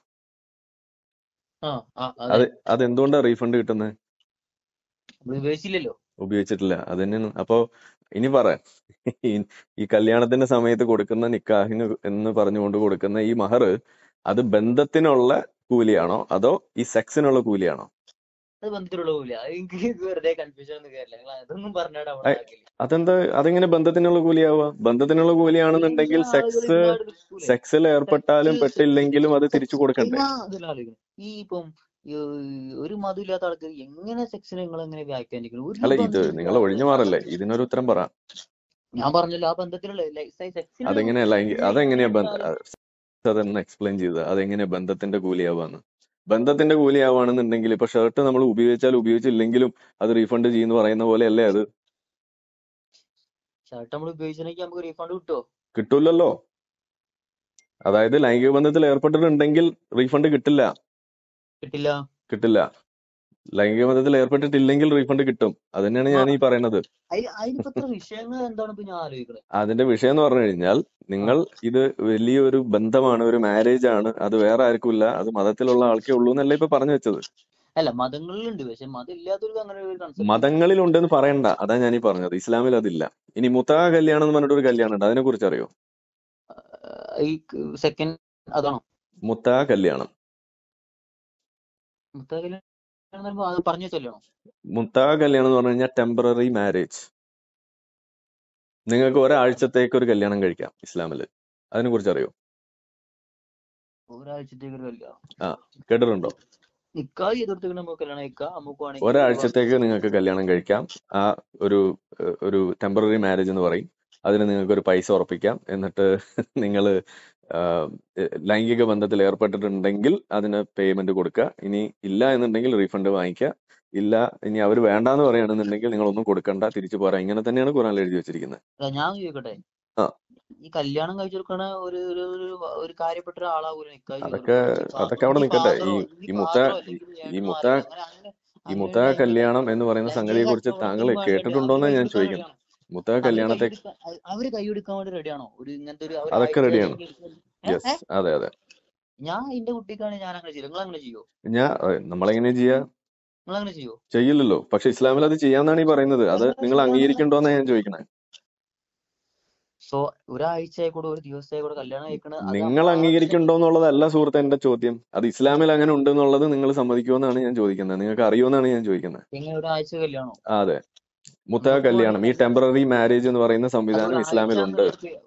അതെന്തുകൊണ്ടാണ് റീഫണ്ട് കിട്ടുന്നത്? ഉപയോഗിച്ചിട്ടില്ല. അത് തന്നെയാണ്. അപ്പൊ ഇനി പറ, ഈ കല്യാണത്തിന്റെ സമയത്ത് കൊടുക്കുന്ന നിക്കാഹിന് എന്ന് പറഞ്ഞുകൊണ്ട് കൊടുക്കുന്ന ഈ മഹർ, അത് ബന്ധത്തിനുള്ള കൂലിയാണോ അതോ ഈ സെക്സിനുള്ള കൂലിയാണോ? അത് ബന്ധത്തിലുള്ള കൂലിയാ. എനിക്ക് വെറുതെ കൺഫ്യൂഷൻ ഒന്നും കേറില്ല. അതൊന്നും പറഞ്ഞാടാ. അതെന്താ അതെങ്ങനെ ബന്ധത്തിനുള്ള കൂലിയാവുക? ബന്ധത്തിനുള്ള കൂലിയാണെന്നുണ്ടെങ്കിൽ സെക്സിൽ ഏർപ്പെട്ടാലും പെട്ടില്ലെങ്കിലും അത് തിരിച്ചു കൊടുക്കണ്ടേ? ഈ ഇപ്പം ഒരു മതമില്ലാത്ത ആൾക്കാർ എങ്ങനെ സെക്സിനെ നിങ്ങൾ എങ്ങനെ വ്യാഖ്യാനിക്കണം? അല്ല, ഇത് നിങ്ങൾ ഒഴിഞ്ഞു മാറല്ലേ? ഇതിനൊരു ഉത്തരം പറ. ഞാൻ പറഞ്ഞല്ലോ, ആ ബന്ധത്തിലുള്ള അതെങ്ങനെയാ അതൊന്ന് എക്സ്പ്ലെയിൻ ചെയ്തത്. അതെങ്ങനെയാ ബന്ധത്തിന്റെ കൂലിയാവാന്ന്? ബന്ധത്തിന്റെ കൂലിയാവാണെന്നുണ്ടെങ്കിൽ ഇപ്പൊ ഷർട്ട് നമ്മൾ ഉപയോഗിച്ചില്ലെങ്കിലും അത് റീഫണ്ട് ചെയ്യുന്ന പറയുന്ന പോലെ അല്ലേ അത്? ഷർട്ട് നമ്മൾ ഉപയോഗിച്ചില്ലെങ്കിൽ നമുക്ക് റീഫണ്ട് കിട്ടുമോ? കിട്ടൂലല്ലോ. അതായത് ലൈംഗിക ബന്ധത്തിൽ ഏർപ്പെട്ടിട്ടുണ്ടെങ്കിൽ റീഫണ്ട് കിട്ടില്ല. ലൈംഗിക ബന്ധത്തിൽ ഏർപ്പെട്ടിട്ടില്ലെങ്കിൽ റീഫണ്ട് കിട്ടും. അത് തന്നെയാണ് ഞാൻ ഈ പറയുന്നത്. അതിന്റെ വിഷയം എന്ന് പറഞ്ഞു കഴിഞ്ഞാൽ, നിങ്ങൾ ഇത് വലിയൊരു ബന്ധമാണ്, ഒരു മാരേജ് ആണ്, അത് വേറെ ആർക്കും ഇല്ല, അത് മതത്തിലുള്ള ആൾക്കേ ഉള്ളൂ എന്നല്ല ഇപ്പൊ പറഞ്ഞു വെച്ചത്. അല്ല, മതങ്ങളിലുണ്ട്, പക്ഷെ മതമില്ലാത്തവർക്ക് അങ്ങനെ ഒരു കൺസെപ്റ്റ്. മതങ്ങളിലുണ്ടെന്ന് പറയണ്ട, അതാ ഞാൻ ഈ പറഞ്ഞത്. ഇസ്ലാമിൽ അതില്ല. ഇനി മുത്തഅ കല്യാണം എന്ന് പറഞ്ഞിട്ടൊരു കല്യാണം ഉണ്ട്, അതിനെ കുറിച്ച് അറിയോ? അതാണോ മുത്തഅ കല്യാണം? മുത്തഅ കല്യാണം എന്ന് പറഞ്ഞു കഴിഞ്ഞാൽ ടെമ്പററി മാരേജ്. നിങ്ങൾക്ക് ഒരാഴ്ചത്തേക്ക് ഒരു കല്യാണം കഴിക്കാം ഇസ്ലാമില്. അതിനെ കുറിച്ച് അറിയോ? കേട്ടിട്ടുണ്ടോ? ഒരാഴ്ചത്തേക്ക് നിങ്ങൾക്ക് കല്യാണം കഴിക്കാം. ആ ഒരു ടെമ്പററി മാരേജ് എന്ന് പറയും. അതിന് നിങ്ങൾക്ക് ഒരു പൈസ ഉറപ്പിക്കാം. എന്നിട്ട് നിങ്ങൾ ലൈംഗിക ബന്ധത്തിൽ ഏർപ്പെട്ടിട്ടുണ്ടെങ്കിൽ അതിന് പേയ്മെന്റ് കൊടുക്കുക. ഇനി ഇല്ല എന്നുണ്ടെങ്കിൽ റീഫണ്ട് വാങ്ങിക്കുക. ഇല്ല, ഇനി അവർ വേണ്ടാന്ന് പറയുകയാണെന്നുണ്ടെങ്കിൽ നിങ്ങൾ ഒന്നും കൊടുക്കണ്ട, തിരിച്ചു പോരാ. ഇങ്ങനെ തന്നെയാണ് ഖുറാനിൽ എഴുതി വെച്ചിരിക്കുന്നത്. ഞാൻ ചോദിക്കട്ടെ, ഈ കല്യാണം കഴിച്ചെടുക്കണ ഒരു കാര്യപ്പെട്ട ഒരാളാവൂല? അതൊക്കെ അവിടെ നിൽക്കട്ടെ. ഈ മുത്തഅ കല്യാണം എന്ന് പറയുന്ന സംഗതിയെ കുറിച്ച് താങ്കൾ കേട്ടിട്ടുണ്ടോന്നാണ് ഞാൻ ചോദിക്കുന്നത്. മുത്തഅ കല്യാണത്തെ അവര് കൈയെടുക്കാൻ വേണ്ടി റെഡിയാണോ? അതൊക്കെ റെഡിയാണ്. യെസ്, അതെ. ഞാൻ എന്റെ കുട്ടിക്കാണ് ഞാൻ അങ്ങനെ ചെയ്യും. നിങ്ങൾ അങ്ങനെ ചെയ്യോ? നമ്മളെങ്ങനെ ചെയ്യാ? നിങ്ങൾ അങ്ങനെ ചെയ്യോ? ചെയ്യില്ലല്ലോ. പക്ഷെ ഇസ്ലാമിൽ അത് ചെയ്യാന്നാണ് ഈ പറയുന്നത്. അത് നിങ്ങൾ അംഗീകരിക്കണ്ടോന്നാണ് ഞാൻ ചോദിക്കണേ. ഒരാഴ്ചയായിക്കൂടെ ഒരു ദിവസമായിക്കൂടെ കല്യാണം കഴിക്കണ നിങ്ങൾ അംഗീകരിക്കണ്ടോന്നുള്ളതല്ല സുഹൃത്തെ എന്റെ ചോദ്യം. അത് ഇസ്ലാമിൽ അങ്ങനെ ഉണ്ടെന്നുള്ളത് നിങ്ങൾ സമ്മതിക്കുമെന്നാണ് ഞാൻ ചോദിക്കുന്നത്. നിങ്ങൾക്ക് അറിയുമെന്നാണ് ഞാൻ ചോദിക്കുന്നത്. ഒരാഴ്ച കല്യാണം? അതെ, മുത്തഅ കല്യാണം, ഈ ടെമ്പററി മാരേജ് എന്ന് പറയുന്ന സംവിധാനം ഇസ്ലാമിലുണ്ട്.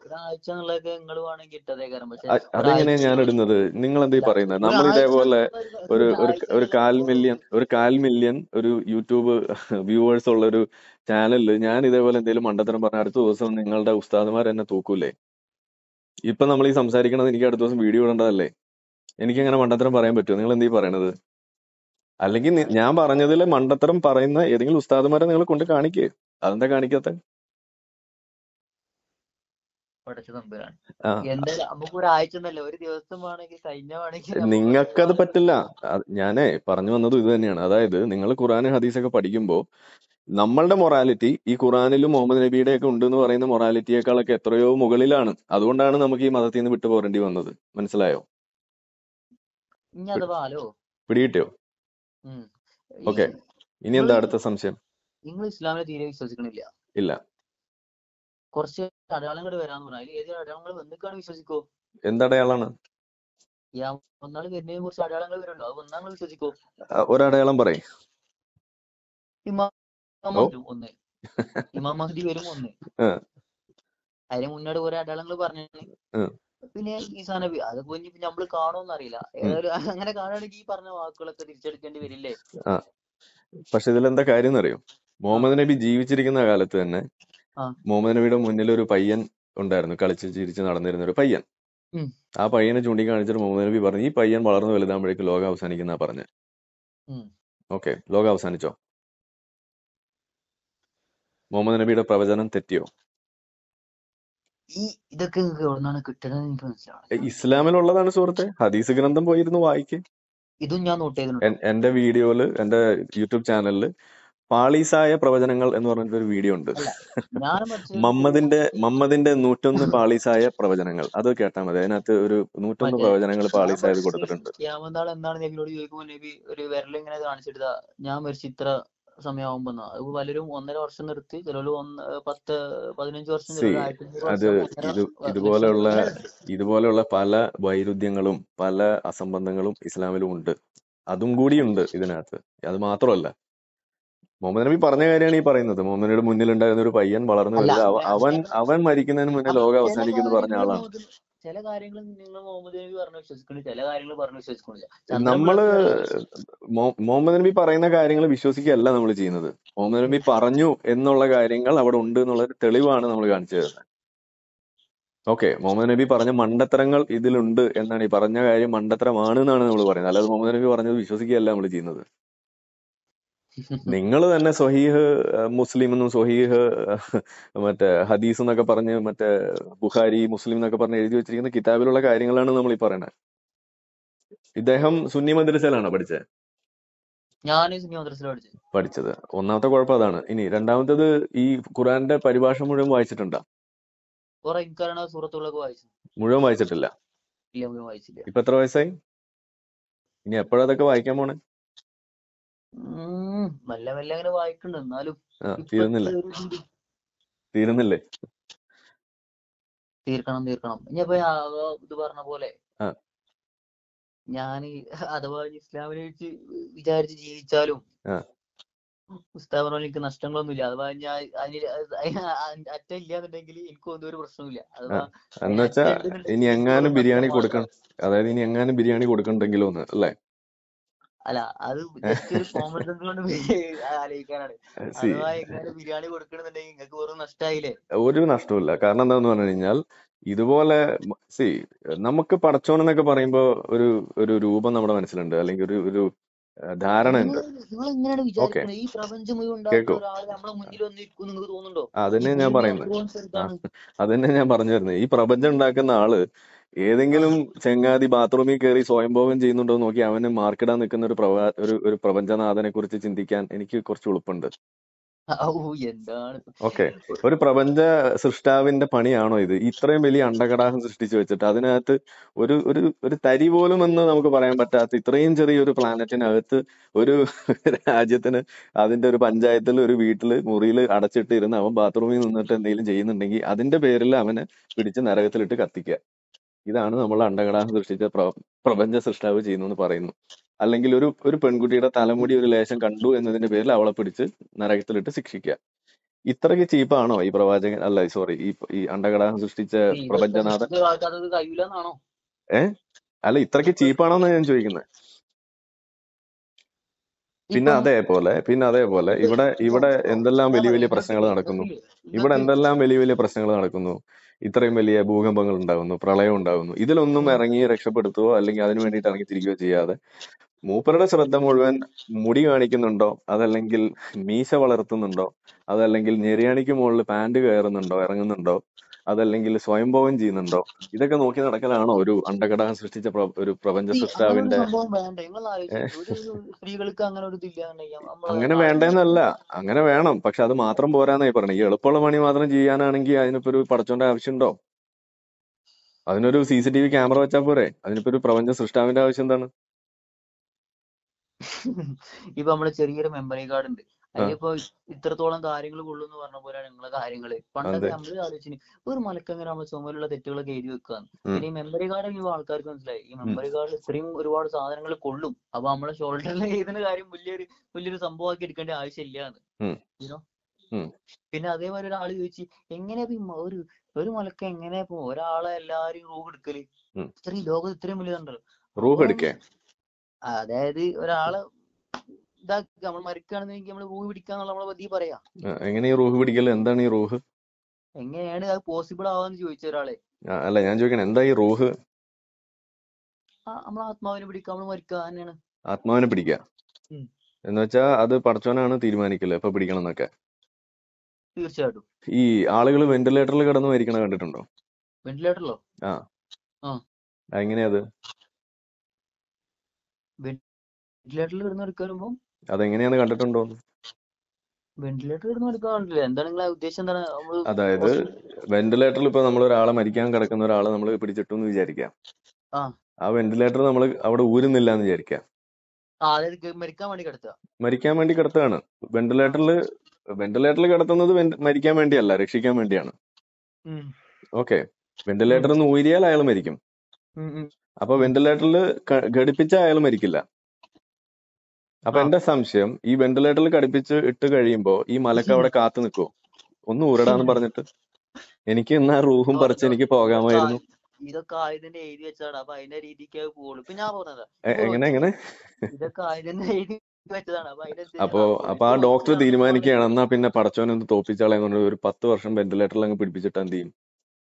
അതെങ്ങനെയാ ഞാൻ ഇടുന്നത്? നിങ്ങൾ എന്താ പറയുന്നത്? നമ്മൾ ഇതേപോലെ ഒരു 1/4 മില്യൺ ഒരു യൂട്യൂബ് വ്യൂവേഴ്സ് ഉള്ള ഒരു ചാനലിൽ ഞാൻ ഇതേപോലെ എന്തെങ്കിലും മണ്ടത്തരം പറഞ്ഞ അടുത്ത ദിവസം നിങ്ങളുടെ ഉസ്താദുമാർ എന്നെ തൂക്കൂലേ? ഇപ്പൊ നമ്മൾ ഈ സംസാരിക്കണത് എനിക്ക് അടുത്ത ദിവസം വീഡിയോ ഇടേണ്ടതല്ലേ? എനിക്ക് അങ്ങനെ മണ്ടത്തരം പറയാൻ പറ്റുമോ? നിങ്ങൾ എന്താ പറയണത്? അല്ലെങ്കിൽ ഞാൻ പറഞ്ഞതിൽ മണ്ടത്തരം പറയുന്ന ഏതെങ്കിലും ഉസ്താദുമാരെ നിങ്ങൾ കൊണ്ട് കാണിക്കേ. അതെന്താ കാണിക്കാത്ത? പടച്ച തമ്പുരാൻ. ആ എന്തായാലും നമുക്ക് ഒരാഴ്ച എന്നല്ല, ഒരു ദിവസം വേണമെങ്കിൽ വേണമെങ്കിൽ നമുക്ക് നിങ്ങൾക്കത് ഒരുപാട് പറ്റില്ല. ഞാനേ പറഞ്ഞു വന്നത് ഇത് തന്നെയാണ്. അതായത് നിങ്ങൾ ഖുറാൻ ഹദീസൊക്കെ പഠിക്കുമ്പോൾ നമ്മളുടെ മൊറാലിറ്റി ഈ ഖുറാനിലും മുഹമ്മദ് നബിയുടെ ഒക്കെ ഉണ്ട് എന്ന് പറയുന്ന മൊറാലിറ്റിയേക്കാളൊക്കെ എത്രയോ മുകളിലാണ്. അതുകൊണ്ടാണ് നമുക്ക് ഈ മതത്തിൽ നിന്ന് വിട്ടു പോരേണ്ടി വന്നത്. മനസ്സിലായോ? ഇനി അഥവാ ഹലോ പിടികിട്ടിയോ? ഈ ഓക്കെ, ഇനി നിങ്ങൾ എന്താ അടുത്ത സംശയം? നിങ്ങൾ ഇസ്ലാമിനെ തീരെ വിശ്വസിക്കണില്ല. ഇല്ല. കുറച്ച് അടയാളങ്ങൾ വരാന്ന് പറഞ്ഞാൽ ഏത് അടയാളങ്ങൾ വന്നിക്കാണ് വിശ്വസിക്കോ? എന്തടയാളാണ്? ഈ ഒന്നാൾ വരുന്നതിനെ കുറിച്ച് അടയാളങ്ങൾ വരുമല്ലോ, അത് വന്നാൽ നിങ്ങൾ വിശ്വസിക്കോ? ഒരടയാളം പറയും. ഇമാം ഓ മഹദി ഒന്ന്, ഇമാം മഹദി വരും ഒന്ന്. ആ, അതിന് മുന്നോട്ട് കുറെ അടയാളങ്ങൾ പറഞ്ഞു. ആ, പിന്നെ ഈസാ നബി, അതൊക്കെ ഇനി നമ്മള് കാണുമെന്ന് അറിയില്ല. ഏതായാലും അങ്ങനെ കാണുകയാണെങ്കിൽ ഈ പറഞ്ഞ വാക്കുകളൊക്കെ തിരിച്ചെടുക്കേണ്ടി വരില്ലേ? ആ. പക്ഷെ ഇതിലെന്താ കാര്യം എന്നറിയോ? മുഹമ്മദ് നബി ജീവിച്ചിരിക്കുന്ന കാലത്ത് തന്നെ ആ. മുഹമ്മദ് നബിയുടെ മുന്നിൽ ഒരു പയ്യൻ ഉണ്ടായിരുന്നു, കളിച്ച് ചിരിച്ച് നടന്നിരുന്ന ഒരു പയ്യൻ. ആ പയ്യനെ ചൂണ്ടിക്കാണിച്ചിട്ട് മുഹമ്മദ് നബി പറഞ്ഞു, ഈ പയ്യൻ വളർന്നു വലുതാകുമ്പോഴേക്ക് ലോകം അവസാനിക്കുന്ന പറഞ്ഞ്. ഓക്കെ, ലോകം അവസാനിച്ചോ? മുഹമ്മദ് നബിയുടെ പ്രവചനം തെറ്റിയോ? ഈ ഇതൊക്കെ എവിടുന്നാണ് കിട്ടുന്നത് എനിക്ക് മനസ്സിലാവും. ഇസ്ലാമിലുള്ളതാണ് സുഹൃത്തെ. ഹദീസ് ഗ്രന്ഥം പോയിരുന്നു വായിക്ക്. ഇതും ഞാൻ നോട്ട് ചെയ്തിട്ടുണ്ട്. എന്റെ വീഡിയോയില്, എന്റെ യൂട്യൂബ് ചാനലില് പാളീസായ പ്രവചനങ്ങൾ എന്ന് പറഞ്ഞിട്ട് ഒരു വീഡിയോ ഉണ്ട്. മമ്മദിന്റെ 101 പാളീസായ പ്രവചനങ്ങൾ. അത് കേട്ടാൽ മതി. അതിനകത്ത് ഒരു 101 പ്രവചനങ്ങൾ പാളീസായത് കൊടുത്തിട്ടുണ്ട്. എന്താണ് നബിയോട് ചോദിക്കുമ്പോൾ നബി ഒരു വിരലിങ്ങനെ കാണിച്ചിട്ട് ഞാൻ മരിച്ച ഇത്ര സമയമാകുമ്പോ, അത് പലരും 1.5 വർഷം നിർത്തി, ചിലര് 10-15 വർഷം, അത് ഇതുപോലെയുള്ള പല വൈരുദ്ധ്യങ്ങളും പല അസംബന്ധങ്ങളും ഇസ്ലാമിലും ഉണ്ട്. അതും കൂടിയുണ്ട് ഇതിനകത്ത്. അത് മാത്രമല്ല, മുഹമ്മദ് നബി പറഞ്ഞ കാര്യമാണ് ഈ പറയുന്നത്. മുഹമ്മദ് നബിയുടെ മുന്നിലുണ്ടായിരുന്ന ഒരു പയ്യൻ വളർന്നു വലുത് അവൻ മരിക്കുന്നതിന് മുന്നേ ലോകം അവസാനിക്കുന്നു പറഞ്ഞ ആളാണ്. ചില കാര്യങ്ങൾ നിങ്ങൾ മുഹമ്മദ് നബി പറഞ്ഞു വിശ്വസിക്കുന്നില്ല, ചില കാര്യങ്ങൾ പറഞ്ഞു വിശ്വസിക്കുന്നില്ല. മുഹമ്മദ് നബി പറയുന്ന കാര്യങ്ങൾ വിശ്വസിക്കുകയല്ല നമ്മൾ ചെയ്യുന്നത്. മുഹമ്മദ് നബി പറഞ്ഞു എന്നുള്ള കാര്യങ്ങൾ അവിടെ ഉണ്ട് എന്നുള്ള തെളിവാണ് നമ്മൾ കാണിച്ചു തരുന്നത്. ഓക്കെ, മുഹമ്മദ് നബി പറഞ്ഞ മണ്ടത്തരങ്ങൾ ഇതിലുണ്ട് എന്നാണ്. ഈ പറഞ്ഞ കാര്യം മണ്ടത്തരമാണ് എന്നാണ് നമ്മൾ പറയുന്നത്. അല്ലാതെ മുഹമ്മദ് നബി പറഞ്ഞത് വിശ്വസിക്കുകയല്ല നമ്മൾ ചെയ്യുന്നത്. നിങ്ങൾ തന്നെ സ്വഹീഹ് മുസ്ലിം എന്നും സ്വഹീഹ് മറ്റേ ഹദീസ് എന്നൊക്കെ പറഞ്ഞ് മറ്റേ ബുഖാരി മുസ്ലിം എന്നൊക്കെ പറഞ്ഞ് എഴുതി വെച്ചിരിക്കുന്ന കിതാബിലുള്ള കാര്യങ്ങളാണ് നമ്മൾ ഈ പറയുന്നത്. ഇദ്ദേഹം സുന്നി മദ്രസയിലാണോ പഠിച്ചത്? പഠിച്ചത്. ഒന്നാമത്തെ കുഴപ്പം അതാണ്. ഇനി രണ്ടാമത്തത്, ഈ ഖുറാന്റെ പരിഭാഷ മുഴുവൻ വായിച്ചിട്ടുണ്ടോ? മുഴുവൻ വായിച്ചിട്ടില്ല. ഇപ്പൊ എത്ര വയസ്സായി? ഇനി എപ്പോഴാ അതൊക്കെ വായിക്കാൻ പോണേ? തീരുന്നില്ലേ? തീർക്കണം. ഇനിയിപ്പോ ഇത് പറഞ്ഞ പോലെ ഞാൻ അഥവാ ഇസ്ലാമിനെ വിചാരിച്ച് ജീവിച്ചാലും എനിക്ക് നഷ്ടങ്ങളൊന്നുമില്ല. അഥവാ ഞാൻ അറ്റ ഇല്ലാന്നുണ്ടെങ്കിൽ എനിക്കൊന്നും ഒരു പ്രശ്നമില്ല. അഥവാ എന്നുവെച്ചാ ഇനി എങ്ങാനും ബിരിയാണി കൊടുക്കണം, അതായത് ഇനി എങ്ങാനും ബിരിയാണി കൊടുക്കണ്ടെങ്കിലോ എന്ന് അല്ലേ? അല്ല, അത് ജസ്റ്റ് ഒരു കോമൺ സെൻസ് കൊണ്ട് ആലോചിക്കാനാണ്. അഥവാ എങ്ങനെ ബിരിയാണി കൊടുക്കണമെന്നുണ്ടെങ്കിൽ നിങ്ങൾക്ക് വെറും നഷ്ടമായില്ലേ? ഒരു നഷ്ടമില്ല. കാരണം എന്താന്ന് പറഞ്ഞു കഴിഞ്ഞാൽ, ഇതുപോലെ നമുക്ക് പടച്ചോൻ എന്നൊക്കെ പറയുമ്പോ ഒരു രൂപം നമ്മുടെ മനസ്സിലുണ്ട്, അല്ലെങ്കിൽ ഒരു ധാരണ ഉണ്ട്. കേക്കോ, അതന്നെ ഞാൻ പറഞ്ഞു തരുന്നത്. ഈ പ്രപഞ്ചം ഉണ്ടാക്കുന്ന ആള് ഏതെങ്കിലും ചെങ്ങാതി ബാത്റൂമിൽ കയറി സ്വയംഭോഗം ചെയ്യുന്നുണ്ടോ നോക്കി അവന് മാർക്കിടാൻ നിൽക്കുന്ന ഒരു പ്രപഞ്ചനാഥനെ കുറിച്ച് ചിന്തിക്കാൻ എനിക്ക് കുറച്ച് എളുപ്പമുണ്ട്. ഓക്കെ, ഒരു പ്രപഞ്ച സൃഷ്ടാവിന്റെ പണിയാണോ ഇത്? ഇത്രയും വലിയ അണ്ടകടാഹം സൃഷ്ടിച്ചു വെച്ചിട്ട് അതിനകത്ത് ഒരു തരി പോലും എന്ന് നമുക്ക് പറയാൻ പറ്റാത്ത ഇത്രയും ചെറിയൊരു പ്ലാനറ്റിനകത്ത് ഒരു രാജ്യത്തിന് അതിന്റെ ഒരു പഞ്ചായത്തിൽ ഒരു വീട്ടില് മുറിയിൽ അടച്ചിട്ട് ഇരുന്ന് അവൻ ബാത്റൂമിൽ നിന്നിട്ട് എന്തെങ്കിലും ചെയ്യുന്നുണ്ടെങ്കിൽ അതിന്റെ പേരിൽ അവനെ പിടിച്ച് നരകത്തിലിട്ട് കത്തിക്കുക. ഇതാണ് നമ്മൾ അണ്ടകടാഹം സൃഷ്ടിച്ച പ്രപഞ്ച സൃഷ്ടാവ് ചെയ്യുന്നു എന്ന് പറയുന്നു. അല്ലെങ്കിൽ ഒരു പെൺകുട്ടിയുടെ തലമുടി ഒരു ലേശം കണ്ടു എന്നതിന്റെ പേരിൽ അവളെ പിടിച്ച് നരകത്തിലിട്ട് ശിക്ഷിക്കുക. ഇത്രയ്ക്ക് ചീപ്പാണോ ഈ പ്രവാചകൻ, അല്ല സോറി, ഈ അണ്ടകടാഹം സൃഷ്ടിച്ച പ്രപഞ്ചനാഥൻ? അല്ല, ഇത്രയ്ക്ക് ചീപ്പാണോന്ന് ഞാൻ ചോദിക്കുന്നത്. പിന്നെ അതേപോലെ ഇവിടെ എന്തെല്ലാം വലിയ പ്രശ്നങ്ങൾ നടക്കുന്നു. ഇത്രയും വലിയ ഭൂകമ്പങ്ങൾ ഉണ്ടാകുന്നു, പ്രളയം ഉണ്ടാകുന്നു. ഇതിലൊന്നും ഇറങ്ങി രക്ഷപ്പെടുത്തുകയോ അല്ലെങ്കിൽ അതിനു വേണ്ടിയിട്ട് ഇറങ്ങി തിരികെയോ ചെയ്യാതെ മൂപ്പരുടെ ശ്രദ്ധ മുഴുവൻ മുടി കാണിക്കുന്നുണ്ടോ, അതല്ലെങ്കിൽ മീശ വളർത്തുന്നുണ്ടോ, അതല്ലെങ്കിൽ ഞെരിയാണിക്ക് മുകളിൽ പാന്റ് ഇറങ്ങുന്നുണ്ടോ, അതല്ലെങ്കിൽ സ്വയംഭോഗം ചെയ്യുന്നുണ്ടോ? ഇതൊക്കെ നോക്കി നടക്കലാണോ ഒരു അണ്ടഘടകം സൃഷ്ടിച്ച ഒരു പ്രപഞ്ച അങ്ങനെ ഒരു സൃഷ്ടാവിന്റെ? സംഭവം വേണ്ട. നിങ്ങൾ ആലോചിച്ചു, ഒരു സ്ത്രീകൾക്ക് അങ്ങനെ ഒരു ഇതില്ലാന്നുണ്ടെങ്കിൽ നമ്മളെ അങ്ങനെ നാട്ടിൽ വേണ്ടെന്നല്ല, അങ്ങനെ വേണം. പക്ഷെ അത് മാത്രം പോരാന്നായി പറഞ്ഞു. ഈ എളുപ്പമുള്ള പണി മാത്രം ചെയ്യാനാണെങ്കിൽ അതിനിപ്പോ ഒരു പടച്ചോന്റെ ആവശ്യമുണ്ടോ? അതിനൊരു CCTV ക്യാമറ വെച്ചാൽ പോരെ? അതിനിപ്പോ ഒരു പ്രപഞ്ച സൃഷ്ടാവിന്റെ ആവശ്യം എന്താണ്? ഇപ്പൊ നമ്മള് ചെറിയൊരു മെമ്മറി കാർഡ് ഉണ്ട്, ആ, അതിലിപ്പോ ഇത്രത്തോളം കാര്യങ്ങൾ കൊള്ളുന്ന് പറഞ്ഞ പോലെയാണ് നിങ്ങളെ കാര്യങ്ങള്. പണ്ടൊക്കെ അതെ. നമ്മള് ആലോചിച്ചു ഒരു മലക്കങ്ങനെ നമ്മള് ചുമലുള്ള തെറ്റുകളൊക്കെ എഴുതി വെക്കാന്ന്. ഉം, പിന്നെ ഈ മെമ്മറി കാർഡ് ഈ ആൾക്കാർക്ക് മനസ്സിലായി, ഈ ഉം. മെമ്മറി കാർഡിൽ ഇത്രയും ഒരുപാട് സാധനങ്ങൾ കൊള്ളും, അപ്പൊ നമ്മളെ ഷോൾഡറിൽ എഴുതുന്ന കാര്യം വലിയൊരു സംഭവമാക്കി എടുക്കേണ്ട ആവശ്യമില്ലാന്ന്. ഉം, യുനോ. ഉം. പിന്നെ അതേമാതിരി ഒരാള് ചോദിച്ചു, എങ്ങനെയാ ഒരു മലക്ക എങ്ങനെയാ ഇപ്പൊ ഒരാളെ എല്ലാരും റൂഹ് എടുക്കല്? ഉം. ഇത്രയും ലോകം ഇത്രയും വലുതുണ്ടല്ലോ. റൂഹ് അപ്പം എടുക്കേ? അതായത് ഒരാളെ ഇതാക്കുക, നമ്മൾ മരിക്കുകയാണെന്നുണ്ടെങ്കിൽ നമ്മൾ റൂഹ് പിടിക്കാന്നുള്ള നമ്മളെ പതി പറയാ. എങ്ങനെ ഈ റൂഹ് പിടിക്കല്? എന്താണ് ഈ റൂഹ്? എങ്ങനെയാണ് അത് പോസിബിൾ ആവാന്ന് ചോദിച്ച ഒരാളെ. അല്ല, ഞാൻ ചോദിക്കണേ, എന്താ ഈ റൂഹ്? നമ്മളെ ആത്മാവിനെ പിടിക്കുക, നമ്മൾ മരിക്കുക തന്നെയാണ്. ആത്മാവിനെ പിടിക്കുക ഉം. എന്ന് വെച്ചാ അത് പടച്ചോനാണ് തീരുമാനിക്കല് എപ്പൊ പിടിക്കണം എന്നൊക്കെ. തീർച്ചയായിട്ടും. ഈ ആളുകൾ വെന്റിലേറ്ററിൽ കിടന്ന് മരിക്കണ കണ്ടിട്ടുണ്ടോ? വെന്റിലേറ്ററിലോ? ആ, ആ, എങ്ങനെയത്? വെന്റിലേറ്ററിൽ കിടന്ന് എടുക്കുമ്പോ അതെങ്ങനെയാന്ന് കണ്ടിട്ടുണ്ടോ? വെന്റിലേറ്ററിൽ കിടന്ന് എടുക്കാൻ കണ്ടില്ല. എന്താണ് നിങ്ങളെ ഉദ്ദേശം? എന്താണ്? നമ്മള് അതായത് വെന്റിലേറ്ററിൽ ഇപ്പൊ നമ്മൾ ഒരാളെ മരിക്കാൻ കിടക്കുന്ന ഒരാളെ നമ്മൾ പിടിച്ചിട്ടു എന്ന് വിചാരിക്കാം. ആ വെന്റിലേറ്റർ നമ്മൾ അവിടെ ഊരുന്നില്ല എന്ന് വിചാരിക്കാം. അതായത് മരിക്കാൻ വേണ്ടി കിടത്തുക. മരിക്കാൻ വേണ്ടി കിടത്തുകയാണ്. വെന്റിലേറ്ററിൽ കിടത്തുന്നത് മരിക്കാൻ വേണ്ടിയല്ല, രക്ഷിക്കാൻ വേണ്ടിയാണ്. ഓക്കെ, വെന്റിലേറ്ററിൽ നിന്ന് ഊരിയാൽ അയാൾ മരിക്കും. അപ്പൊ വെന്റിലേറ്ററിൽ ഘടിപ്പിച്ച അയാൾ മരിക്കില്ല. അപ്പൊ എന്റെ സംശയം, ഈ വെന്റിലേറ്ററിൽ ഘടിപ്പിച്ച് ഇട്ട് കഴിയുമ്പോ ഈ മലക്ക് അവിടെ കാത്തു നിൽക്കുവോ? ഒന്ന് ഊരടാന്ന് പറഞ്ഞിട്ട് എനിക്ക് എന്നാ റൂഹും പറിച്ച് എനിക്ക് പോകാമായിരുന്നു. ഇതൊക്കെ ആയതിന്റെ എഴുതി വെച്ചാണ്, അപ്പൊ അതിന്റെ രീതിക്ക് പോകുള്ളൂ. ഇപ്പൊ ഞാൻ പറഞ്ഞതാ, എങ്ങനെ ഇതൊക്കെ ആയതിന്റെ എഴുതി വെച്ചതാണ്. അപ്പൊ ആ ഡോക്ടർ തീരുമാനിക്കുകയാണ്, എന്നാ പിന്നെ പടച്ചോനൊന്ന് തോപ്പിച്ചാളെന്ന് പറഞ്ഞ ഒരു 10 വർഷം വെന്റിലേറ്ററിൽ അങ്ങ് പിടിപ്പിച്ചിട്ട് എന്ത് ചെയ്യും?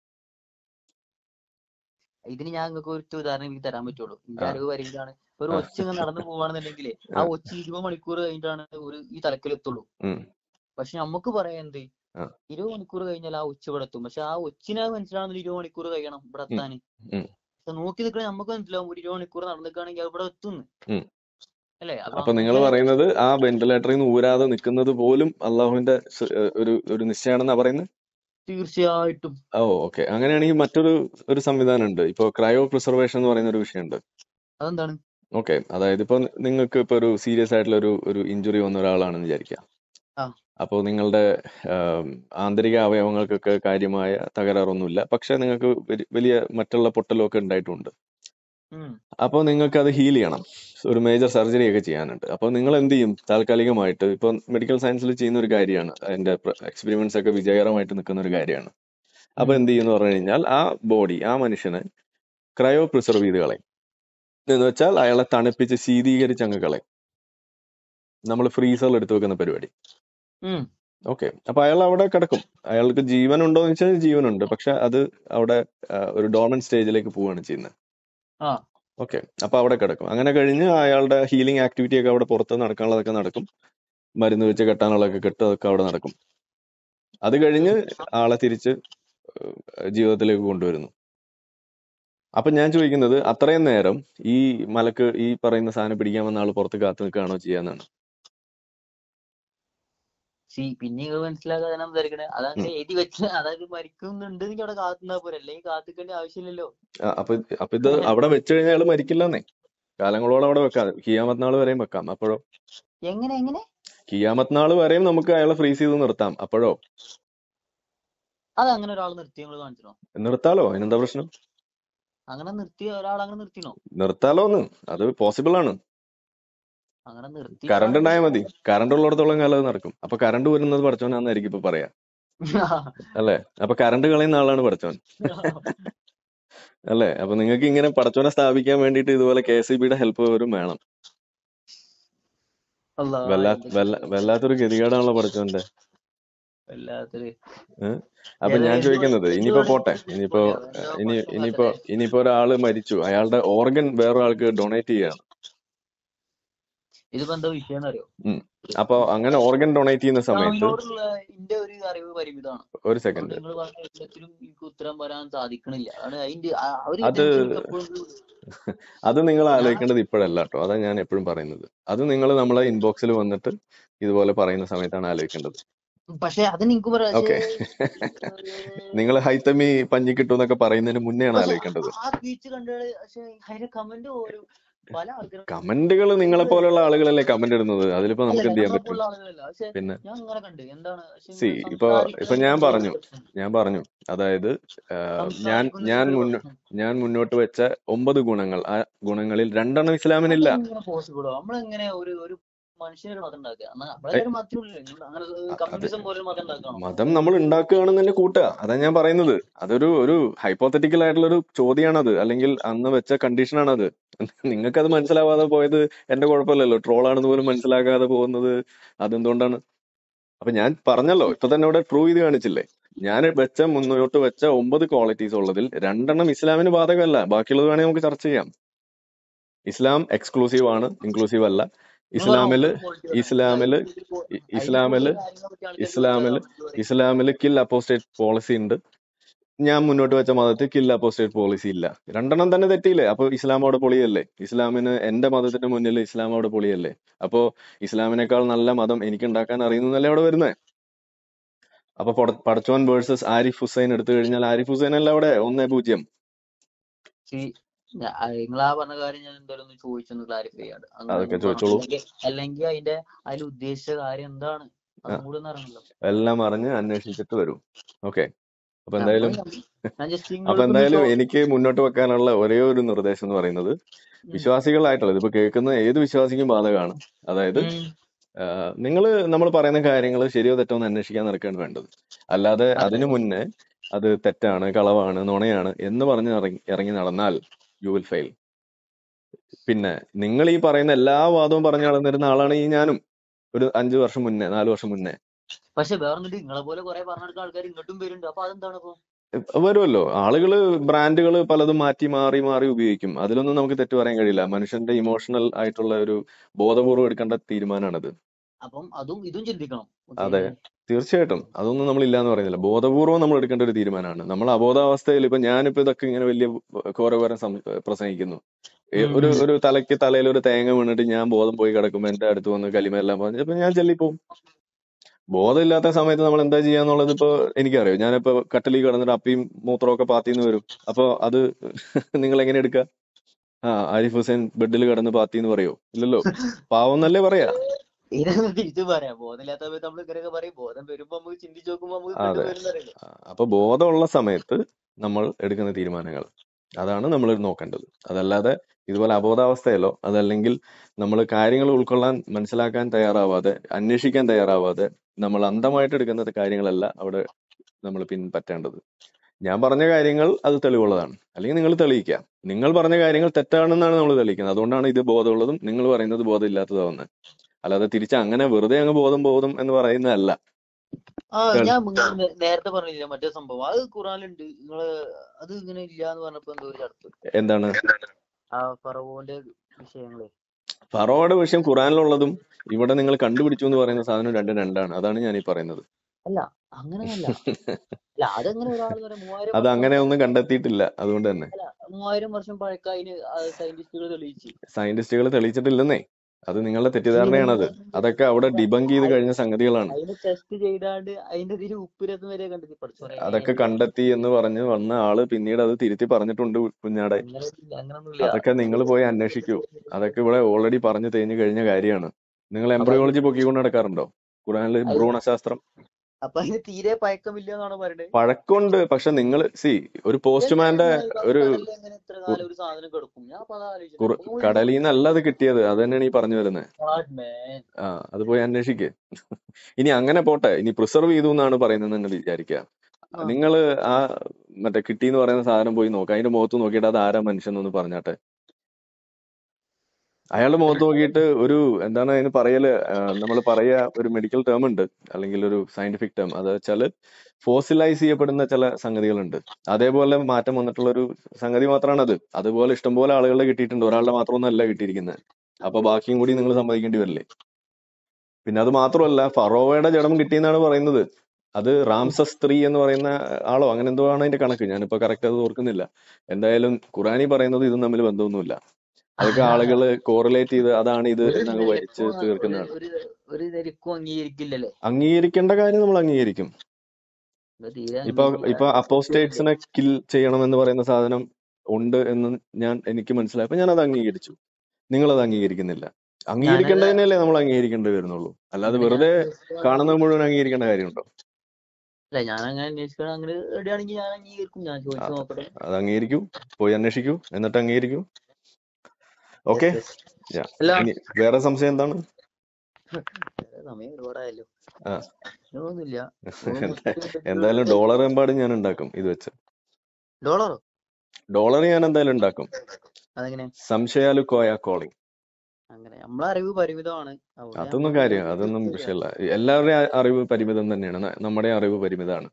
ഇതിന് ഞാൻ നിങ്ങൾക്ക് ഒരു ഉദാഹരണം എനിക്ക് തരാൻ പറ്റുള്ളൂ. എന്റെ അറിവ് പരിമിതമാണ്. ഒരു ഒച്ച ഇങ്ങനെ നടന്നു പോവാണെന്നുണ്ടെങ്കിൽ ആ ഒച്ച 20 മണിക്കൂർ കഴിഞ്ഞിട്ടാണ് ഈ തലക്കിലെത്തുള്ളൂ. പക്ഷെ നമുക്ക് പറയാം എന്ത്, 20 മണിക്കൂർ കഴിഞ്ഞാൽ ആ ഒച്ച ഇവിടെ എത്തും. പക്ഷെ ആ ഒച്ചിനെ മനസ്സിലാവുന്ന 20 മണിക്കൂർ കഴിയണം ഇവിടെ എത്താന്. നോക്കി നിൽക്കണേ നമുക്ക് മനസ്സിലാവും, ഒരു 20 മണിക്കൂർ നടന്നിക്കുകയാണെങ്കിൽ അവിടെ എത്തുന്നു അല്ലേ? അപ്പൊ നിങ്ങൾ പറയുന്നത് ആ വെന്റിലേറ്ററിൽ നിന്ന് ഊരാതെ നിൽക്കുന്നത് പോലും അള്ളാഹുവിന്റെ ഒരു നിശ്ചയാണെന്നാ പറയുന്നത്? തീർച്ചയായിട്ടും. ഓക്കെ, അങ്ങനെയാണെങ്കിൽ മറ്റൊരു സംവിധാനം ഉണ്ട്. ഇപ്പൊ ക്രയോ പ്രിസർവേഷൻ എന്ന് പറയുന്ന ഒരു വിഷയമുണ്ട്. അതെന്താണ്? ഓക്കെ, അതായത് ഇപ്പൊ നിങ്ങൾക്ക് ഇപ്പൊ ഒരു സീരിയസ് ആയിട്ടുള്ള ഒരു ഇഞ്ചുറി വന്ന ഒരാളാണെന്ന് വിചാരിക്കാം. അപ്പോൾ നിങ്ങളുടെ ആന്തരിക അവയവങ്ങൾക്കൊക്കെ കാര്യമായ തകരാറൊന്നുമില്ല, പക്ഷെ നിങ്ങൾക്ക് വലിയ മറ്റുള്ള പൊട്ടലൊക്കെ ഉണ്ടായിട്ടുണ്ട്. അപ്പോൾ നിങ്ങൾക്ക് അത് ഹീൽ ചെയ്യണം, ഒരു മേജർ സർജറി ഒക്കെ ചെയ്യാനുണ്ട്. അപ്പോൾ നിങ്ങൾ എന്ത് ചെയ്യും? താൽക്കാലികമായിട്ട് ഇപ്പൊ മെഡിക്കൽ സയൻസിൽ ചെയ്യുന്ന ഒരു കാര്യമാണ്, അതിന്റെ എക്സ്പെരിമെന്റ്സ് ഒക്കെ വിജയകരമായിട്ട് നിൽക്കുന്ന ഒരു കാര്യമാണ്. അപ്പൊ എന്ത് ചെയ്യുന്നു പറഞ്ഞു കഴിഞ്ഞാൽ, ആ ബോഡി, ആ മനുഷ്യനെ ക്രയോ പ്രിസർവ് ചെയ്ത് കളയും. എന്ന് വെച്ചാൽ അയാളെ തണുപ്പിച്ച് ശീതീകരിച്ച് അങ്ങ് കളയും. നമ്മൾ ഫ്രീസറിൽ എടുത്തു വെക്കുന്ന പരിപാടി. ഓക്കെ, അപ്പൊ അയാൾ അവിടെ കിടക്കും. അയാൾക്ക് ജീവൻ ഉണ്ടോ എന്ന് വെച്ചാൽ ജീവനുണ്ട്, പക്ഷെ അത് അവിടെ ഒരു ഡോർമൻ സ്റ്റേജിലേക്ക് പോവുകയാണ് ചെയ്യുന്നത്. ഓക്കെ, അപ്പൊ അവിടെ കിടക്കും. അങ്ങനെ കഴിഞ്ഞ് അയാളുടെ ഹീലിംഗ് ആക്ടിവിറ്റി ഒക്കെ അവിടെ പുറത്ത് നടക്കാനുള്ളതൊക്കെ നടക്കും. മരുന്ന് വെച്ച് കെട്ടാനുള്ളതൊക്കെ അതൊക്കെ അവിടെ നടക്കും. അത് കഴിഞ്ഞ് ആളെ തിരിച്ച് ജീവിതത്തിലേക്ക് കൊണ്ടുവരുന്നു. അപ്പൊ ഞാൻ ചോദിക്കുന്നത്, അത്രയും നേരം ഈ മലക്ക് ഈ പറയുന്ന സാധനം പിടിക്കാൻ വന്ന ആൾ പുറത്ത് കാത്തു നിൽക്കുകയാണോ ചെയ്യാന്നാണ്. പിന്നെ മനസ്സിലാക്കാതെ സംസാരിക്കണേ, അതങ്ങനെ എഴുതി വെച്ച്, അതായത് മരിക്കുന്നുണ്ട് അവിടെ കാത്തുന്നാ പോരെ, അല്ലെങ്കിൽ കാത്തിക്കേണ്ട ആവശ്യമില്ലല്ലോ. അപ്പൊ ഇത് അവിടെ വെച്ച് കഴിഞ്ഞാൽ അയാൾ മരിക്കില്ലെന്നേ, കാലങ്ങളോളം അവിടെ വെക്കാം, ഖിയാമത്ത് നാൾ വരെയും വെക്കാം. അപ്പോഴോ? എങ്ങനെ ഖിയാമത്ത് നാൾ വരെയും നമുക്ക് അയാളെ ഫ്രീസ് ചെയ്ത് നിർത്താം. അപ്പോഴോ? അത് അങ്ങനെ ഒരാൾ നിർത്തി നിങ്ങൾ കാണിച്ചോ? നിർത്താലോ, അതിനെന്താ പ്രശ്നം? അങ്ങനെ നിർത്തിയ ഒരാൾ അങ്ങനെ നിർത്തിനോ? നിർത്താലോന്ന്, അത് പോസിബിൾ ആണ്. അങ്ങനെ നിർത്തി കറണ്ട് ഉണ്ടായാൽ മതി. കറണ്ട് ഉള്ളിടത്തോളം കാലം അത് നടക്കും. അപ്പൊ കറണ്ട് വരുന്നത് പടച്ചോനാന്നായിരിക്കും ഇപ്പൊ പറയാ, അല്ലേ? അപ്പൊ കറണ്ട് കളയുന്ന ആളാണ് പടച്ചോൻ, അല്ലേ? അപ്പൊ നിങ്ങൾക്ക് ഇങ്ങനെ പടച്ചോനെ സ്ഥാപിക്കാൻ വേണ്ടിയിട്ട് ഇതുപോലെ KCBയുടെ ഹെൽപ്പ് വരും വേണം. വല്ലാത്തൊരു ഗതികേടാണല്ലോ പടച്ചോന്റെ. അപ്പൊ ഞാൻ ചോദിക്കുന്നത്, ഇനിയിപ്പോ പോട്ടെ, ഇനിയിപ്പോ ഒരാള് മരിച്ചു, അയാളുടെ ഓർഗൻ വേറൊരാൾക്ക് ഡൊണേറ്റ് ചെയ്യാണ്. ഇതിപ്പോ എന്താ വിഷയം അറിയോ? അപ്പൊ അങ്ങനെ ഓർഗൻ ഡൊണേറ്റ് ചെയ്യുന്ന സമയത്ത് ഇസ്ലാമിനോടുള്ള എന്റെ ഒരു അറിവ് പരിമിതമാണ്. ഒരു അതുകൊണ്ട് സെക്കൻഡ്, നിങ്ങൾ പറഞ്ഞ എല്ലാത്തിനും എനിക്ക് ഉത്തരം പറയാൻ സാധിക്കണില്ല. അതാണ് അതിന്റെ ഒരു അത് ടെൻഷൻ എനിക്ക് എപ്പോഴും. അത് നിങ്ങൾ ഞാൻ ആലോചിക്കേണ്ടത് ഇപ്പോഴല്ല കേട്ടോ. അതാ ഞാൻ എപ്പോഴും പറയുന്നത്. അത് നിങ്ങൾ നമ്മളെ ഇൻബോക്സിൽ വന്നിട്ട് ഇതുപോലെ പറയുന്ന സമയത്താണ് ആലോചിക്കേണ്ടത്. പക്ഷെ അതിന് എനിക്ക് പറയാം. ഓക്കെ, നിങ്ങൾ ഹൈത്തമി പഞ്ഞി കിട്ടുമെന്നൊക്കെ പറയുന്നതിന് മുന്നെയാണ് പക്ഷെ ആലോചിക്കേണ്ടത്. ആ സ്പീച്ച് കണ്ടാല് പക്ഷെ അതിന്റെ കമന്റ് പോലും പല ആൾക്കാരും കമന്റുകൾ നിങ്ങളെ പോലെയുള്ള ആളുകളല്ലേ കമന്റ് ഇടുന്നത്. അതിലിപ്പോ നമുക്ക് അല്ലല്ല എന്ത് ചെയ്യാൻ നമ്മളെ പറ്റും? പോലുള്ള ആളുകളല്ല. പക്ഷെ പിന്നെ ഞാൻ അങ്ങനെ കണ്ട് എന്താണ് സി ഇപ്പൊ ഞാൻ പറഞ്ഞു അതായത് ഞാൻ മുന്നോട്ട് വെച്ച 9 ഗുണങ്ങൾ, ആ ഗുണങ്ങളിൽ 2 ഇസ്ലാമിനില്ല. പോസിബിളോ? നമ്മളെങ്ങനെ ഒരു മനുഷ്യനൊരു മതം ഉണ്ടാക്കുക? നമ്മളെല്ലാവരും മതത്തിനുള്ളിൽ അങ്ങനെ കമ്മ്യൂണിസം പോലെ മതം ഉണ്ടാക്കണം. മതം നമ്മൾ ഉണ്ടാക്കുകയാണെന്ന് തന്നെ കൂട്ടുക. അതാ ഞാൻ പറയുന്നത്. അതൊരു ഹൈപ്പോത്തറ്റിക്കൽ ആയിട്ടുള്ള ഒരു ചോദ്യമാണത്, അല്ലെങ്കിൽ അന്ന് വെച്ച കണ്ടീഷനാണത്. നിങ്ങൾക്കത് മനസ്സിലാവാതെ പോയത് എന്റെ കുഴപ്പമില്ലല്ലോ. ട്രോളാണെന്ന് പോലും മനസ്സിലാക്കാതെ പോകുന്നത് അതെന്തുകൊണ്ടാണ്? അപ്പൊ ഞാൻ പറഞ്ഞല്ലോ, ഇപ്പൊ തന്നെ ഇവിടെ പ്രൂവ് ചെയ്ത് കാണിച്ചില്ലേ. ഞാൻ മുന്നോട്ട് വെച്ച 9 ക്വാളിറ്റീസ് ഉള്ളതിൽ 2 ഇസ്ലാമിന് ബാധകമല്ല. ബാക്കിയുള്ളത് വേണമെങ്കിൽ നമുക്ക് ചർച്ച ചെയ്യാം. ഇസ്ലാം എക്സ്ക്ലൂസീവ് ആണ്, ഇൻക്ലൂസീവ് അല്ല. ഇസ്ലാമില് കിൽ അപ്പോസ്റ്റേറ്റ് പോളിസി ഉണ്ട്. ഞാൻ മുന്നോട്ട് വെച്ച മതത്തിൽ കിൽ അപ്പോസ്റ്റേറ്റ് പോളിസി ഇല്ല. 2 തന്നെ തെറ്റിയില്ലേ? അപ്പൊ ഇസ്ലാം അവിടെ പൊളിയല്ലേ? ഇസ്ലാമിന് എന്റെ മതത്തിന്റെ മുന്നിൽ ഇസ്ലാം അവിടെ പൊളിയല്ലേ? അപ്പോ ഇസ്ലാമിനേക്കാൾ നല്ല മതം എനിക്ക് ഉണ്ടാക്കാൻ അറിയുന്നല്ലേ അവിടെ വരുന്നത്. അപ്പൊ പടച്ചോൻ വേഴ്സസ് ആരിഫ് ഹുസൈൻ എടുത്തു കഴിഞ്ഞാൽ ആരിഫ് ഹുസൈൻ അല്ല അവിടെ 1-0. നിങ്ങളാ പറഞ്ഞ കാര്യം ഞാൻ എന്തായാലും ഒന്ന് ചോദിച്ചൊന്ന് ക്ലാരിഫൈ ചെയ്യാണ്ട്. അതൊക്കെ ചോദിച്ചോളൂ. അല്ലെങ്കിൽ അതിൽ ഉദ്ദേശിച്ച കാര്യം എന്താണ് അതും കൂടെ ഒന്ന് അറിയണല്ലോ. എല്ലാം അറിഞ്ഞ് അന്വേഷിച്ചിട്ട് വരും. ഓക്കെ, അപ്പൊ എന്തായാലും എനിക്ക് മുന്നോട്ട് വെക്കാനുള്ള ഒരേ ഒരു നിർദ്ദേശം എന്ന് പറയുന്നത്, വിശ്വാസികളായിട്ടുള്ളത്, ഇപ്പൊ കേൾക്കുന്ന ഏത് വിശ്വാസിക്കും ബാധകമാണ്. അതായത് നമ്മൾ പറയുന്ന കാര്യങ്ങൾ ശരിയോ തെറ്റോ എന്ന് അന്വേഷിക്കാൻ നടക്കുകയാണ് വേണ്ടത്. അല്ലാതെ അതിനു മുന്നേ അത് തെറ്റാണ്, കളവാണ്, നുണയാണ് എന്ന് പറഞ്ഞ് ഇറങ്ങി നടന്നാൽ യു വിൽ ഫെയിൽ. പിന്നെ നിങ്ങൾ ഈ പറയുന്ന എല്ലാ വാദവും പറഞ്ഞു നടന്നിരുന്ന ആളാണ് ഈ ഞാനും ഒരു 5 വർഷം മുന്നേ, 4 വർഷം മുന്നേ. പക്ഷെ വേറെ നിങ്ങളെ പോലെ കുറെ പറഞ്ഞെടുക്കുന്ന ആൾക്കാർ ഇങ്ങോട്ടും വരുന്നുണ്ട്. അപ്പൊ അതെന്താണ് ഇപ്പൊ? വരുമല്ലോ, ആളുകള് ബ്രാൻഡുകൾ പലതും മാറി ഉപയോഗിക്കും. അതിലൊന്നും നമുക്ക് തെറ്റു പറയാൻ കഴിയില്ല. മനുഷ്യന്റെ ഇമോഷണൽ ആയിട്ടുള്ള ഒരു ബോധപൂർവ്വം എടുക്കേണ്ട തീരുമാനമാണത്. അപ്പം അതും ഇതും ചിന്തിക്കണം. അതെ, തീർച്ചയായിട്ടും. അതൊന്നും നമ്മൾ ഇല്ലാന്ന് പറയുന്നില്ല. ബോധപൂർവ്വം നമ്മൾ എടുക്കേണ്ട ഒരു തീരുമാനമാണ്. നമ്മൾ അബോധാവസ്ഥയിൽ ഇപ്പൊ ഞാനിപ്പോ ഇതൊക്കെ ഇങ്ങനെ വലിയ ഘോരഘോരം പ്രസംഗിക്കുന്നു. ഒരു തലയിൽ ഒരു തേങ്ങ വീണിട്ട് ഞാൻ ബോധം പോയി കിടക്കുമ്പോ എന്റെ അടുത്ത് വന്ന് കലിമെല്ലാം പറഞ്ഞപ്പോ ഞാൻ ചെല്ലിപ്പോവും. ബോധമില്ലാത്ത സമയത്ത് നമ്മൾ എന്താ ചെയ്യാന്നുള്ളത് ഇപ്പൊ എനിക്കറിയാം. ഞാനിപ്പോ കട്ടിലിൽ കിടന്നിട്ട് അപ്പിയും മൂത്രമൊക്കെ പാത്തിന്ന് വരും. അപ്പൊ അത് നിങ്ങൾ എങ്ങനെ എടുക്കുക? ആരിഫ് ഹുസൈൻ ബെഡിൽ കിടന്ന് പാത്തിന്ന് പറയോ? ഇല്ലല്ലോ, പാവം എന്നല്ലേ പറയാ. തിരിച്ചു പറയാം, ബോധമില്ലാത്ത സമയത്ത് നമ്മൾ ഇങ്ങനെയൊക്കെ പറയും. ബോധം വരുമ്പോ നമുക്ക് ചിന്തിച്ചു നോക്കുമ്പോ അപ്പൊ ബോധമുള്ള സമയത്ത് നമ്മൾ എടുക്കുന്ന തീരുമാനങ്ങൾ, അതാണ് നമ്മൾ നോക്കേണ്ടത്. അതല്ലാതെ ഇതുപോലെ അബോധാവസ്ഥയിലോ അതല്ലെങ്കിൽ നമ്മൾ കാര്യങ്ങൾ ഉൾക്കൊള്ളാൻ മനസ്സിലാക്കാൻ തയ്യാറാവാതെ, അന്വേഷിക്കാൻ തയ്യാറാവാതെ നമ്മൾ അന്ധമായിട്ട് എടുക്കുന്ന കാര്യങ്ങളല്ല അവിടെ നമ്മൾ പിൻപറ്റേണ്ടത്. ഞാൻ പറഞ്ഞ കാര്യങ്ങൾ അത് തെളിവുള്ളതാണ്, അല്ലെങ്കിൽ നിങ്ങൾ തെളിയിക്കാം. നിങ്ങൾ പറഞ്ഞ കാര്യങ്ങൾ തെറ്റാണെന്നാണ് നമ്മൾ തെളിയിക്കുന്നത്. അതുകൊണ്ടാണ് ഇത് ബോധമുള്ളതും നിങ്ങൾ പറയുന്നത് ബോധമില്ലാത്തതാവുന്നത്. അല്ലാതെ തിരിച്ച് അങ്ങനെ വെറുതെ അങ്ങ് ബോധം എന്ന് പറയുന്നതല്ല. ഞാൻ നേരത്തെ പറഞ്ഞില്ല മറ്റേ സംഭവം, അത് ഖുറാനിലുണ്ട്. നിങ്ങള് അത് ഇങ്ങനെ ഇല്ല എന്ന് പറഞ്ഞപ്പോ എന്തോ ഒരു ചർച്ച. എന്താണ് ഫറവോന്റെ വിഷയങ്ങള്? ഫറവോയുടെ വിഷയം ഖുറാനിലുള്ളതും ഇവിടെ നിങ്ങൾ കണ്ടുപിടിച്ചു എന്ന് പറയുന്ന സാധനം രണ്ടാണ്. അതാണ് ഞാൻ ഈ പറയുന്നത്. അല്ല അങ്ങനെയല്ല. അത് അങ്ങനെ ഒന്നും കണ്ടെത്തിയിട്ടില്ല. അതുകൊണ്ട് തന്നെ 3000 വർഷം പഴക്കം അതിന് സയന്റിസ്റ്റുകൾ തെളിയിച്ചിട്ടില്ലെന്നേ. അത് നിങ്ങളുടെ തെറ്റിദ്ധാരണയാണത്. അതൊക്കെ അവിടെ ഡിബങ്ക് ചെയ്ത് കഴിഞ്ഞ സംഗതികളാണ്. അതൊക്കെ കണ്ടെത്തി എന്ന് പറഞ്ഞ് വന്ന ആള് പിന്നീട് അത് തിരുത്തി പറഞ്ഞിട്ടുണ്ട് കുഞ്ഞാടെ. അതൊക്കെ നിങ്ങൾ പോയി അന്വേഷിക്കൂ. അതൊക്കെ ഇവിടെ ഓൾറെഡി പറഞ്ഞു തേഞ്ഞു കഴിഞ്ഞ കാര്യമാണ്. നിങ്ങൾ എംബ്രിയോളജി പൊക്കിക്കൊണ്ട് നടക്കാറുണ്ടോ? ഖുറാനില് ഭ്രൂണശാസ്ത്രം തീരെ പഴക്കമില്ല എന്നാണ് പറയുന്നത്. പഴക്കമുണ്ട്. പക്ഷെ നിങ്ങൾ ഒരു പോസ്റ്റ്മാന്റെ കടലിൽ നിന്നല്ല അത് കിട്ടിയത്. അത് തന്നെയാണ് ഈ പറഞ്ഞു വരുന്നത്. അത് പോയി അന്വേഷിക്കേ. ഇനി അങ്ങനെ പോട്ടെ, ഇനി പ്രിസർവ് ചെയ്തു എന്നാണ് പറയുന്നത് എന്ന് വിചാരിക്കുക. നിങ്ങള് മറ്റേ കിട്ടിന്ന് പറയുന്ന സാധനം പോയി നോക്കുക. അതിന്റെ മുഖത്ത് നോക്കിയിട്ട് അത് ആരാ മനുഷ്യൻ എന്നൊന്ന് പറഞ്ഞാട്ടെ. അയാളുടെ മുഖത്ത് നോക്കിയിട്ട് എന്താണ് അതിന് പറയല്, നമ്മൾ പറയാ ഒരു മെഡിക്കൽ ടേം ഉണ്ട്, അല്ലെങ്കിൽ ഒരു സയന്റിഫിക് ടേം. അത് വെച്ചാല് ഫോസിലൈസ് ചെയ്യപ്പെടുന്ന ചില സംഗതികളുണ്ട്. അതേപോലെ മാറ്റം വന്നിട്ടുള്ള ഒരു സംഗതി മാത്രമാണ് അത്. അതുപോലെ ഇഷ്ടംപോലെ ആളുകളുടെ കിട്ടിയിട്ടുണ്ട്. ഒരാളുടെ മാത്രമൊന്നും അല്ല കിട്ടിയിരിക്കുന്നത്. അപ്പൊ ബാക്കിയും കൂടി നിങ്ങൾ സമ്മതിക്കേണ്ടി വരില്ലേ? പിന്നെ അത് മാത്രമല്ല, ഫറോവയുടെ ജഡം കിട്ടിയെന്നാണ് പറയുന്നത്. അത് റാംസസ് 3 എന്ന് പറയുന്ന ആളോ അങ്ങനെ എന്തോ ആണ് അതിന്റെ കണക്ക്. ഞാനിപ്പോ കറക്റ്റ് അത് ഓർക്കുന്നില്ല. എന്തായാലും ഖുറാനി പറയുന്നത് ഇതും തമ്മിൽ ബന്ധമൊന്നുമില്ല. അതൊക്കെ ആളുകള് കോറിലേറ്റ് ചെയ്ത് അതാണ് ഇത് എന്നങ്ങ് വലിച്ച് തീർക്കുന്നതാണ്. ഒരു നിരക്കും അംഗീകരിക്കില്ലല്ലേ? അംഗീകരിക്കേണ്ട കാര്യം നമ്മൾ അംഗീകരിക്കും. ഇപ്പൊ അപ്പോസ്റ്റേറ്റ്സിനെ കിൽ ചെയ്യണമെന്ന് പറയുന്ന സാധനം ഉണ്ട് എന്ന് എനിക്ക് മനസ്സിലായപ്പോ ഞാൻ അത് അംഗീകരിച്ചു. നിങ്ങളത് അംഗീകരിക്കുന്നില്ല. അംഗീകരിക്കേണ്ടതിനല്ലേ നമ്മൾ അംഗീകരിക്കേണ്ടി വരുന്നുള്ളൂ. അല്ലാതെ വെറുതെ കാണുന്നത് മുഴുവൻ അംഗീകരിക്കേണ്ട കാര്യമുണ്ടോ? അല്ല, ഞാൻ അങ്ങനെ അന്വേഷിക്കണം. അങ്ങനെ റെഡിയാണെങ്കിൽ ഞാൻ അംഗീകരിക്കും. ഞാൻ ചോദിച്ചു നോക്കട്ടെ. അത് അംഗീകരിക്കൂ, പോയി അന്വേഷിക്കൂ, എന്നിട്ട് അംഗീകരിക്കൂ. ഓക്കെ. വേറെ സംശയം എന്താണ്? സമയം ഒരുപാടായല്ലോ. ഒന്നുമില്ല. എന്തായാലും ഡോളർ എമ്പാടും ഞാൻ ഉണ്ടാക്കും ഇത് വെച്ച്. ഡോളർ ഞാൻ എന്തായാലും ഉണ്ടാക്കും. അതെങ്ങനെ? സംശയാലു കോയ കോളിംഗ്. അങ്ങനെ നമ്മളെ അറിവ് പരിമിതമാണ്. അതൊന്നും വിഷയമല്ല. എല്ലാവരുടെയും അറിവ് പരിമിതം തന്നെയാണ്. നമ്മുടെ അറിവ് പരിമിതമാണ്.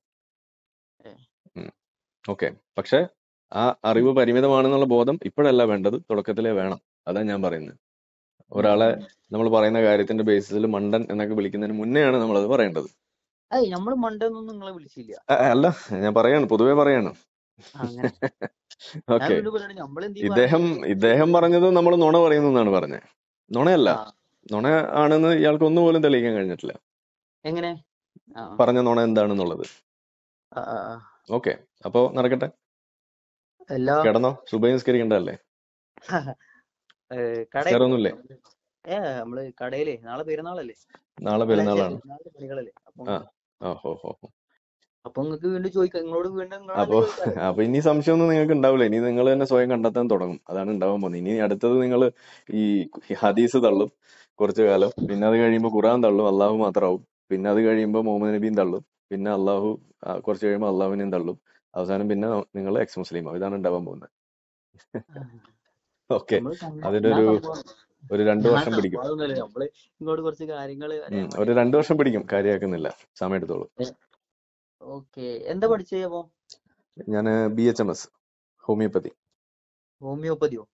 ഓക്കെ. പക്ഷെ ആ അറിവ് പരിമിതമാണെന്നുള്ള ബോധം ഇപ്പോഴല്ല വേണ്ടത്, തുടക്കത്തിലേ വേണം. അതാ ഞാൻ പറയുന്നത്. ഒരാളെ നമ്മൾ പറയുന്ന കാര്യത്തിന്റെ ബേസിസിൽ മണ്ടൻ എന്നൊക്കെ വിളിക്കുന്നതിന് മുന്നെയാണ് നമ്മളത് പറയേണ്ടത്. നമ്മള് മണ്ടനൊന്നും നിങ്ങളെ വിളിച്ചില്ല. അല്ല, ഞാൻ പറയാണ്, പൊതുവെ പറയാണ്. ഓക്കെ. ഇദ്ദേഹം പറഞ്ഞത് നമ്മൾ നുണ പറയുന്നു എന്നാണ് പറഞ്ഞത്. നുണയല്ല, നുണ ആണെന്ന് ഇയാൾക്ക് ഒന്നുപോലും തെളിയിക്കാൻ കഴിഞ്ഞിട്ടില്ല. എങ്ങനെ പറഞ്ഞ നുണ എന്താണെന്നുള്ളത്. ഓക്കെ, അപ്പൊ നടക്കട്ടെ. കിടന്നോ? സുബഹി നിസ്കരിക്കണ്ടല്ലേ? ഒന്നുമില്ലേ? നമ്മള് കടയിലേ നാളെ പെരുന്നാളല്ലേ? നാളെ പെരുന്നാളാണ്. അപ്പൊ നിങ്ങൾക്ക് വീണ്ടും ചോദിക്കാം, നിങ്ങളോട് വീണ്ടും. അപ്പൊ ഇനി സംശയമൊന്നും നിങ്ങൾക്ക് ഉണ്ടാവില്ല. ഇനി നിങ്ങൾ തന്നെ സ്വയം കണ്ടെത്താൻ തുടങ്ങും. അതാണ് ഉണ്ടാവാൻ പോകുന്നത്. ഇനി അടുത്തത് നിങ്ങൾ ഈ ഹദീസ് തള്ളും കുറച്ചു കാലം, പിന്നെ അത് കഴിയുമ്പോൾ ഖുർആൻ തള്ളും, അള്ളാഹു മാത്രമാവും. പിന്നെ അത് കഴിയുമ്പോൾ മുഹമ്മദ് നബിയും തള്ളും, പിന്നെ അള്ളാഹു കുറച്ച് കഴിയുമ്പോൾ അള്ളാഹുവിനെയും തള്ളും. അവസാനം പിന്നെ നിങ്ങൾ എക്സ് മുസ്ലിം ആവും. ഇതാണ് ഉണ്ടാവാൻ പോകുന്നത്. ഓക്കെ. അതിനൊരു 2 വർഷം പിടിക്കും. ഒരു 2 വർഷം പിടിക്കും. കാര്യമാക്കുന്നില്ല, സമയം എടുത്തോളൂ. എന്താ പഠിച്ചപ്പോ? ഞാൻ BHMS ഹോമിയോപ്പതി. ഹോമിയോപ്പതിയോ?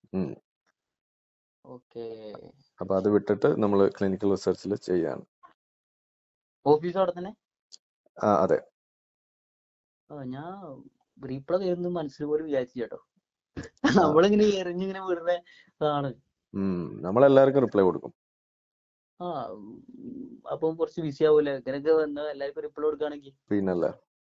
അപ്പൊ അത് വിട്ടിട്ട് നമ്മള് ക്ലിനിക്കൽ റിസർച്ചിൽ ചെയ്യാണ്. ഓഫീസ് അവിടെ തന്നെ? അതെ. ഞാൻ റീപ്ലൈ തരുന്നു മനസ്സിൽ പോലും വിചാരിച്ചു കേട്ടോ. നമ്മളിങ്ങനെ എറിഞ്ഞിങ്ങനെ വിടുന്നതാണ്. നമ്മളെല്ലാവർക്കും റിപ്ലൈ കൊടുക്കും. അപ്പൊ കുറച്ച് ബിസി ആവൂലേ ഇങ്ങനെയൊക്കെ വന്ന് എല്ലാവർക്കും റിപ്ലൈ കൊടുക്കുകയാണെങ്കിൽ? പിന്നല്ല.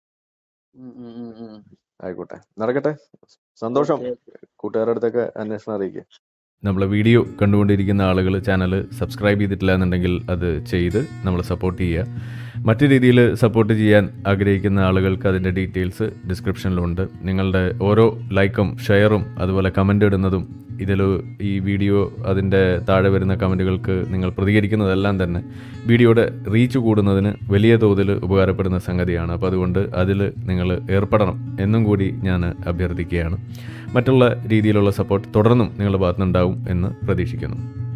ആയിക്കോട്ടെ, നടക്കട്ടെ. സന്തോഷം. കൂട്ടുകാരുടെ അടുത്തൊക്കെ അന്വേഷണം അറിയിക്കുക. നമ്മളെ വീഡിയോ കണ്ടുകൊണ്ടിരിക്കുന്ന ആളുകൾ ചാനൽ സബ്സ്ക്രൈബ് ചെയ്തിട്ടില്ല എന്നുണ്ടെങ്കിൽ അത് ചെയ്ത് നമ്മളെ സപ്പോർട്ട് ചെയ്യുക. മറ്റു രീതിയിൽ സപ്പോർട്ട് ചെയ്യാൻ ആഗ്രഹിക്കുന്ന ആളുകൾക്ക് അതിൻ്റെ ഡീറ്റെയിൽസ് ഡിസ്ക്രിപ്ഷനിലുണ്ട്. നിങ്ങളുടെ ഓരോ ലൈക്കും ഷെയറും അതുപോലെ കമൻ്റ് ഇടുന്നതും ഈ വീഡിയോ അതിൻ്റെ താഴെ വരുന്ന കമൻറ്റുകൾക്ക് നിങ്ങൾ പ്രതികരിക്കുന്നതെല്ലാം തന്നെ വീഡിയോയുടെ റീച്ച് കൂടുന്നതിന് വലിയ തോതിൽ ഉപകാരപ്പെടുന്ന സംഗതിയാണ്. അപ്പോൾ അതുകൊണ്ട് അതിൽ നിങ്ങൾ ഏർപ്പെടണം എന്നും കൂടി ഞാൻ അഭ്യർത്ഥിക്കുകയാണ്. മറ്റുള്ള രീതിയിലുള്ള സപ്പോർട്ട് തുടർന്നും നിങ്ങളുടെ ഭാഗത്തുനിന്നുണ്ടാവും എന്ന് പ്രതീക്ഷിക്കുന്നു.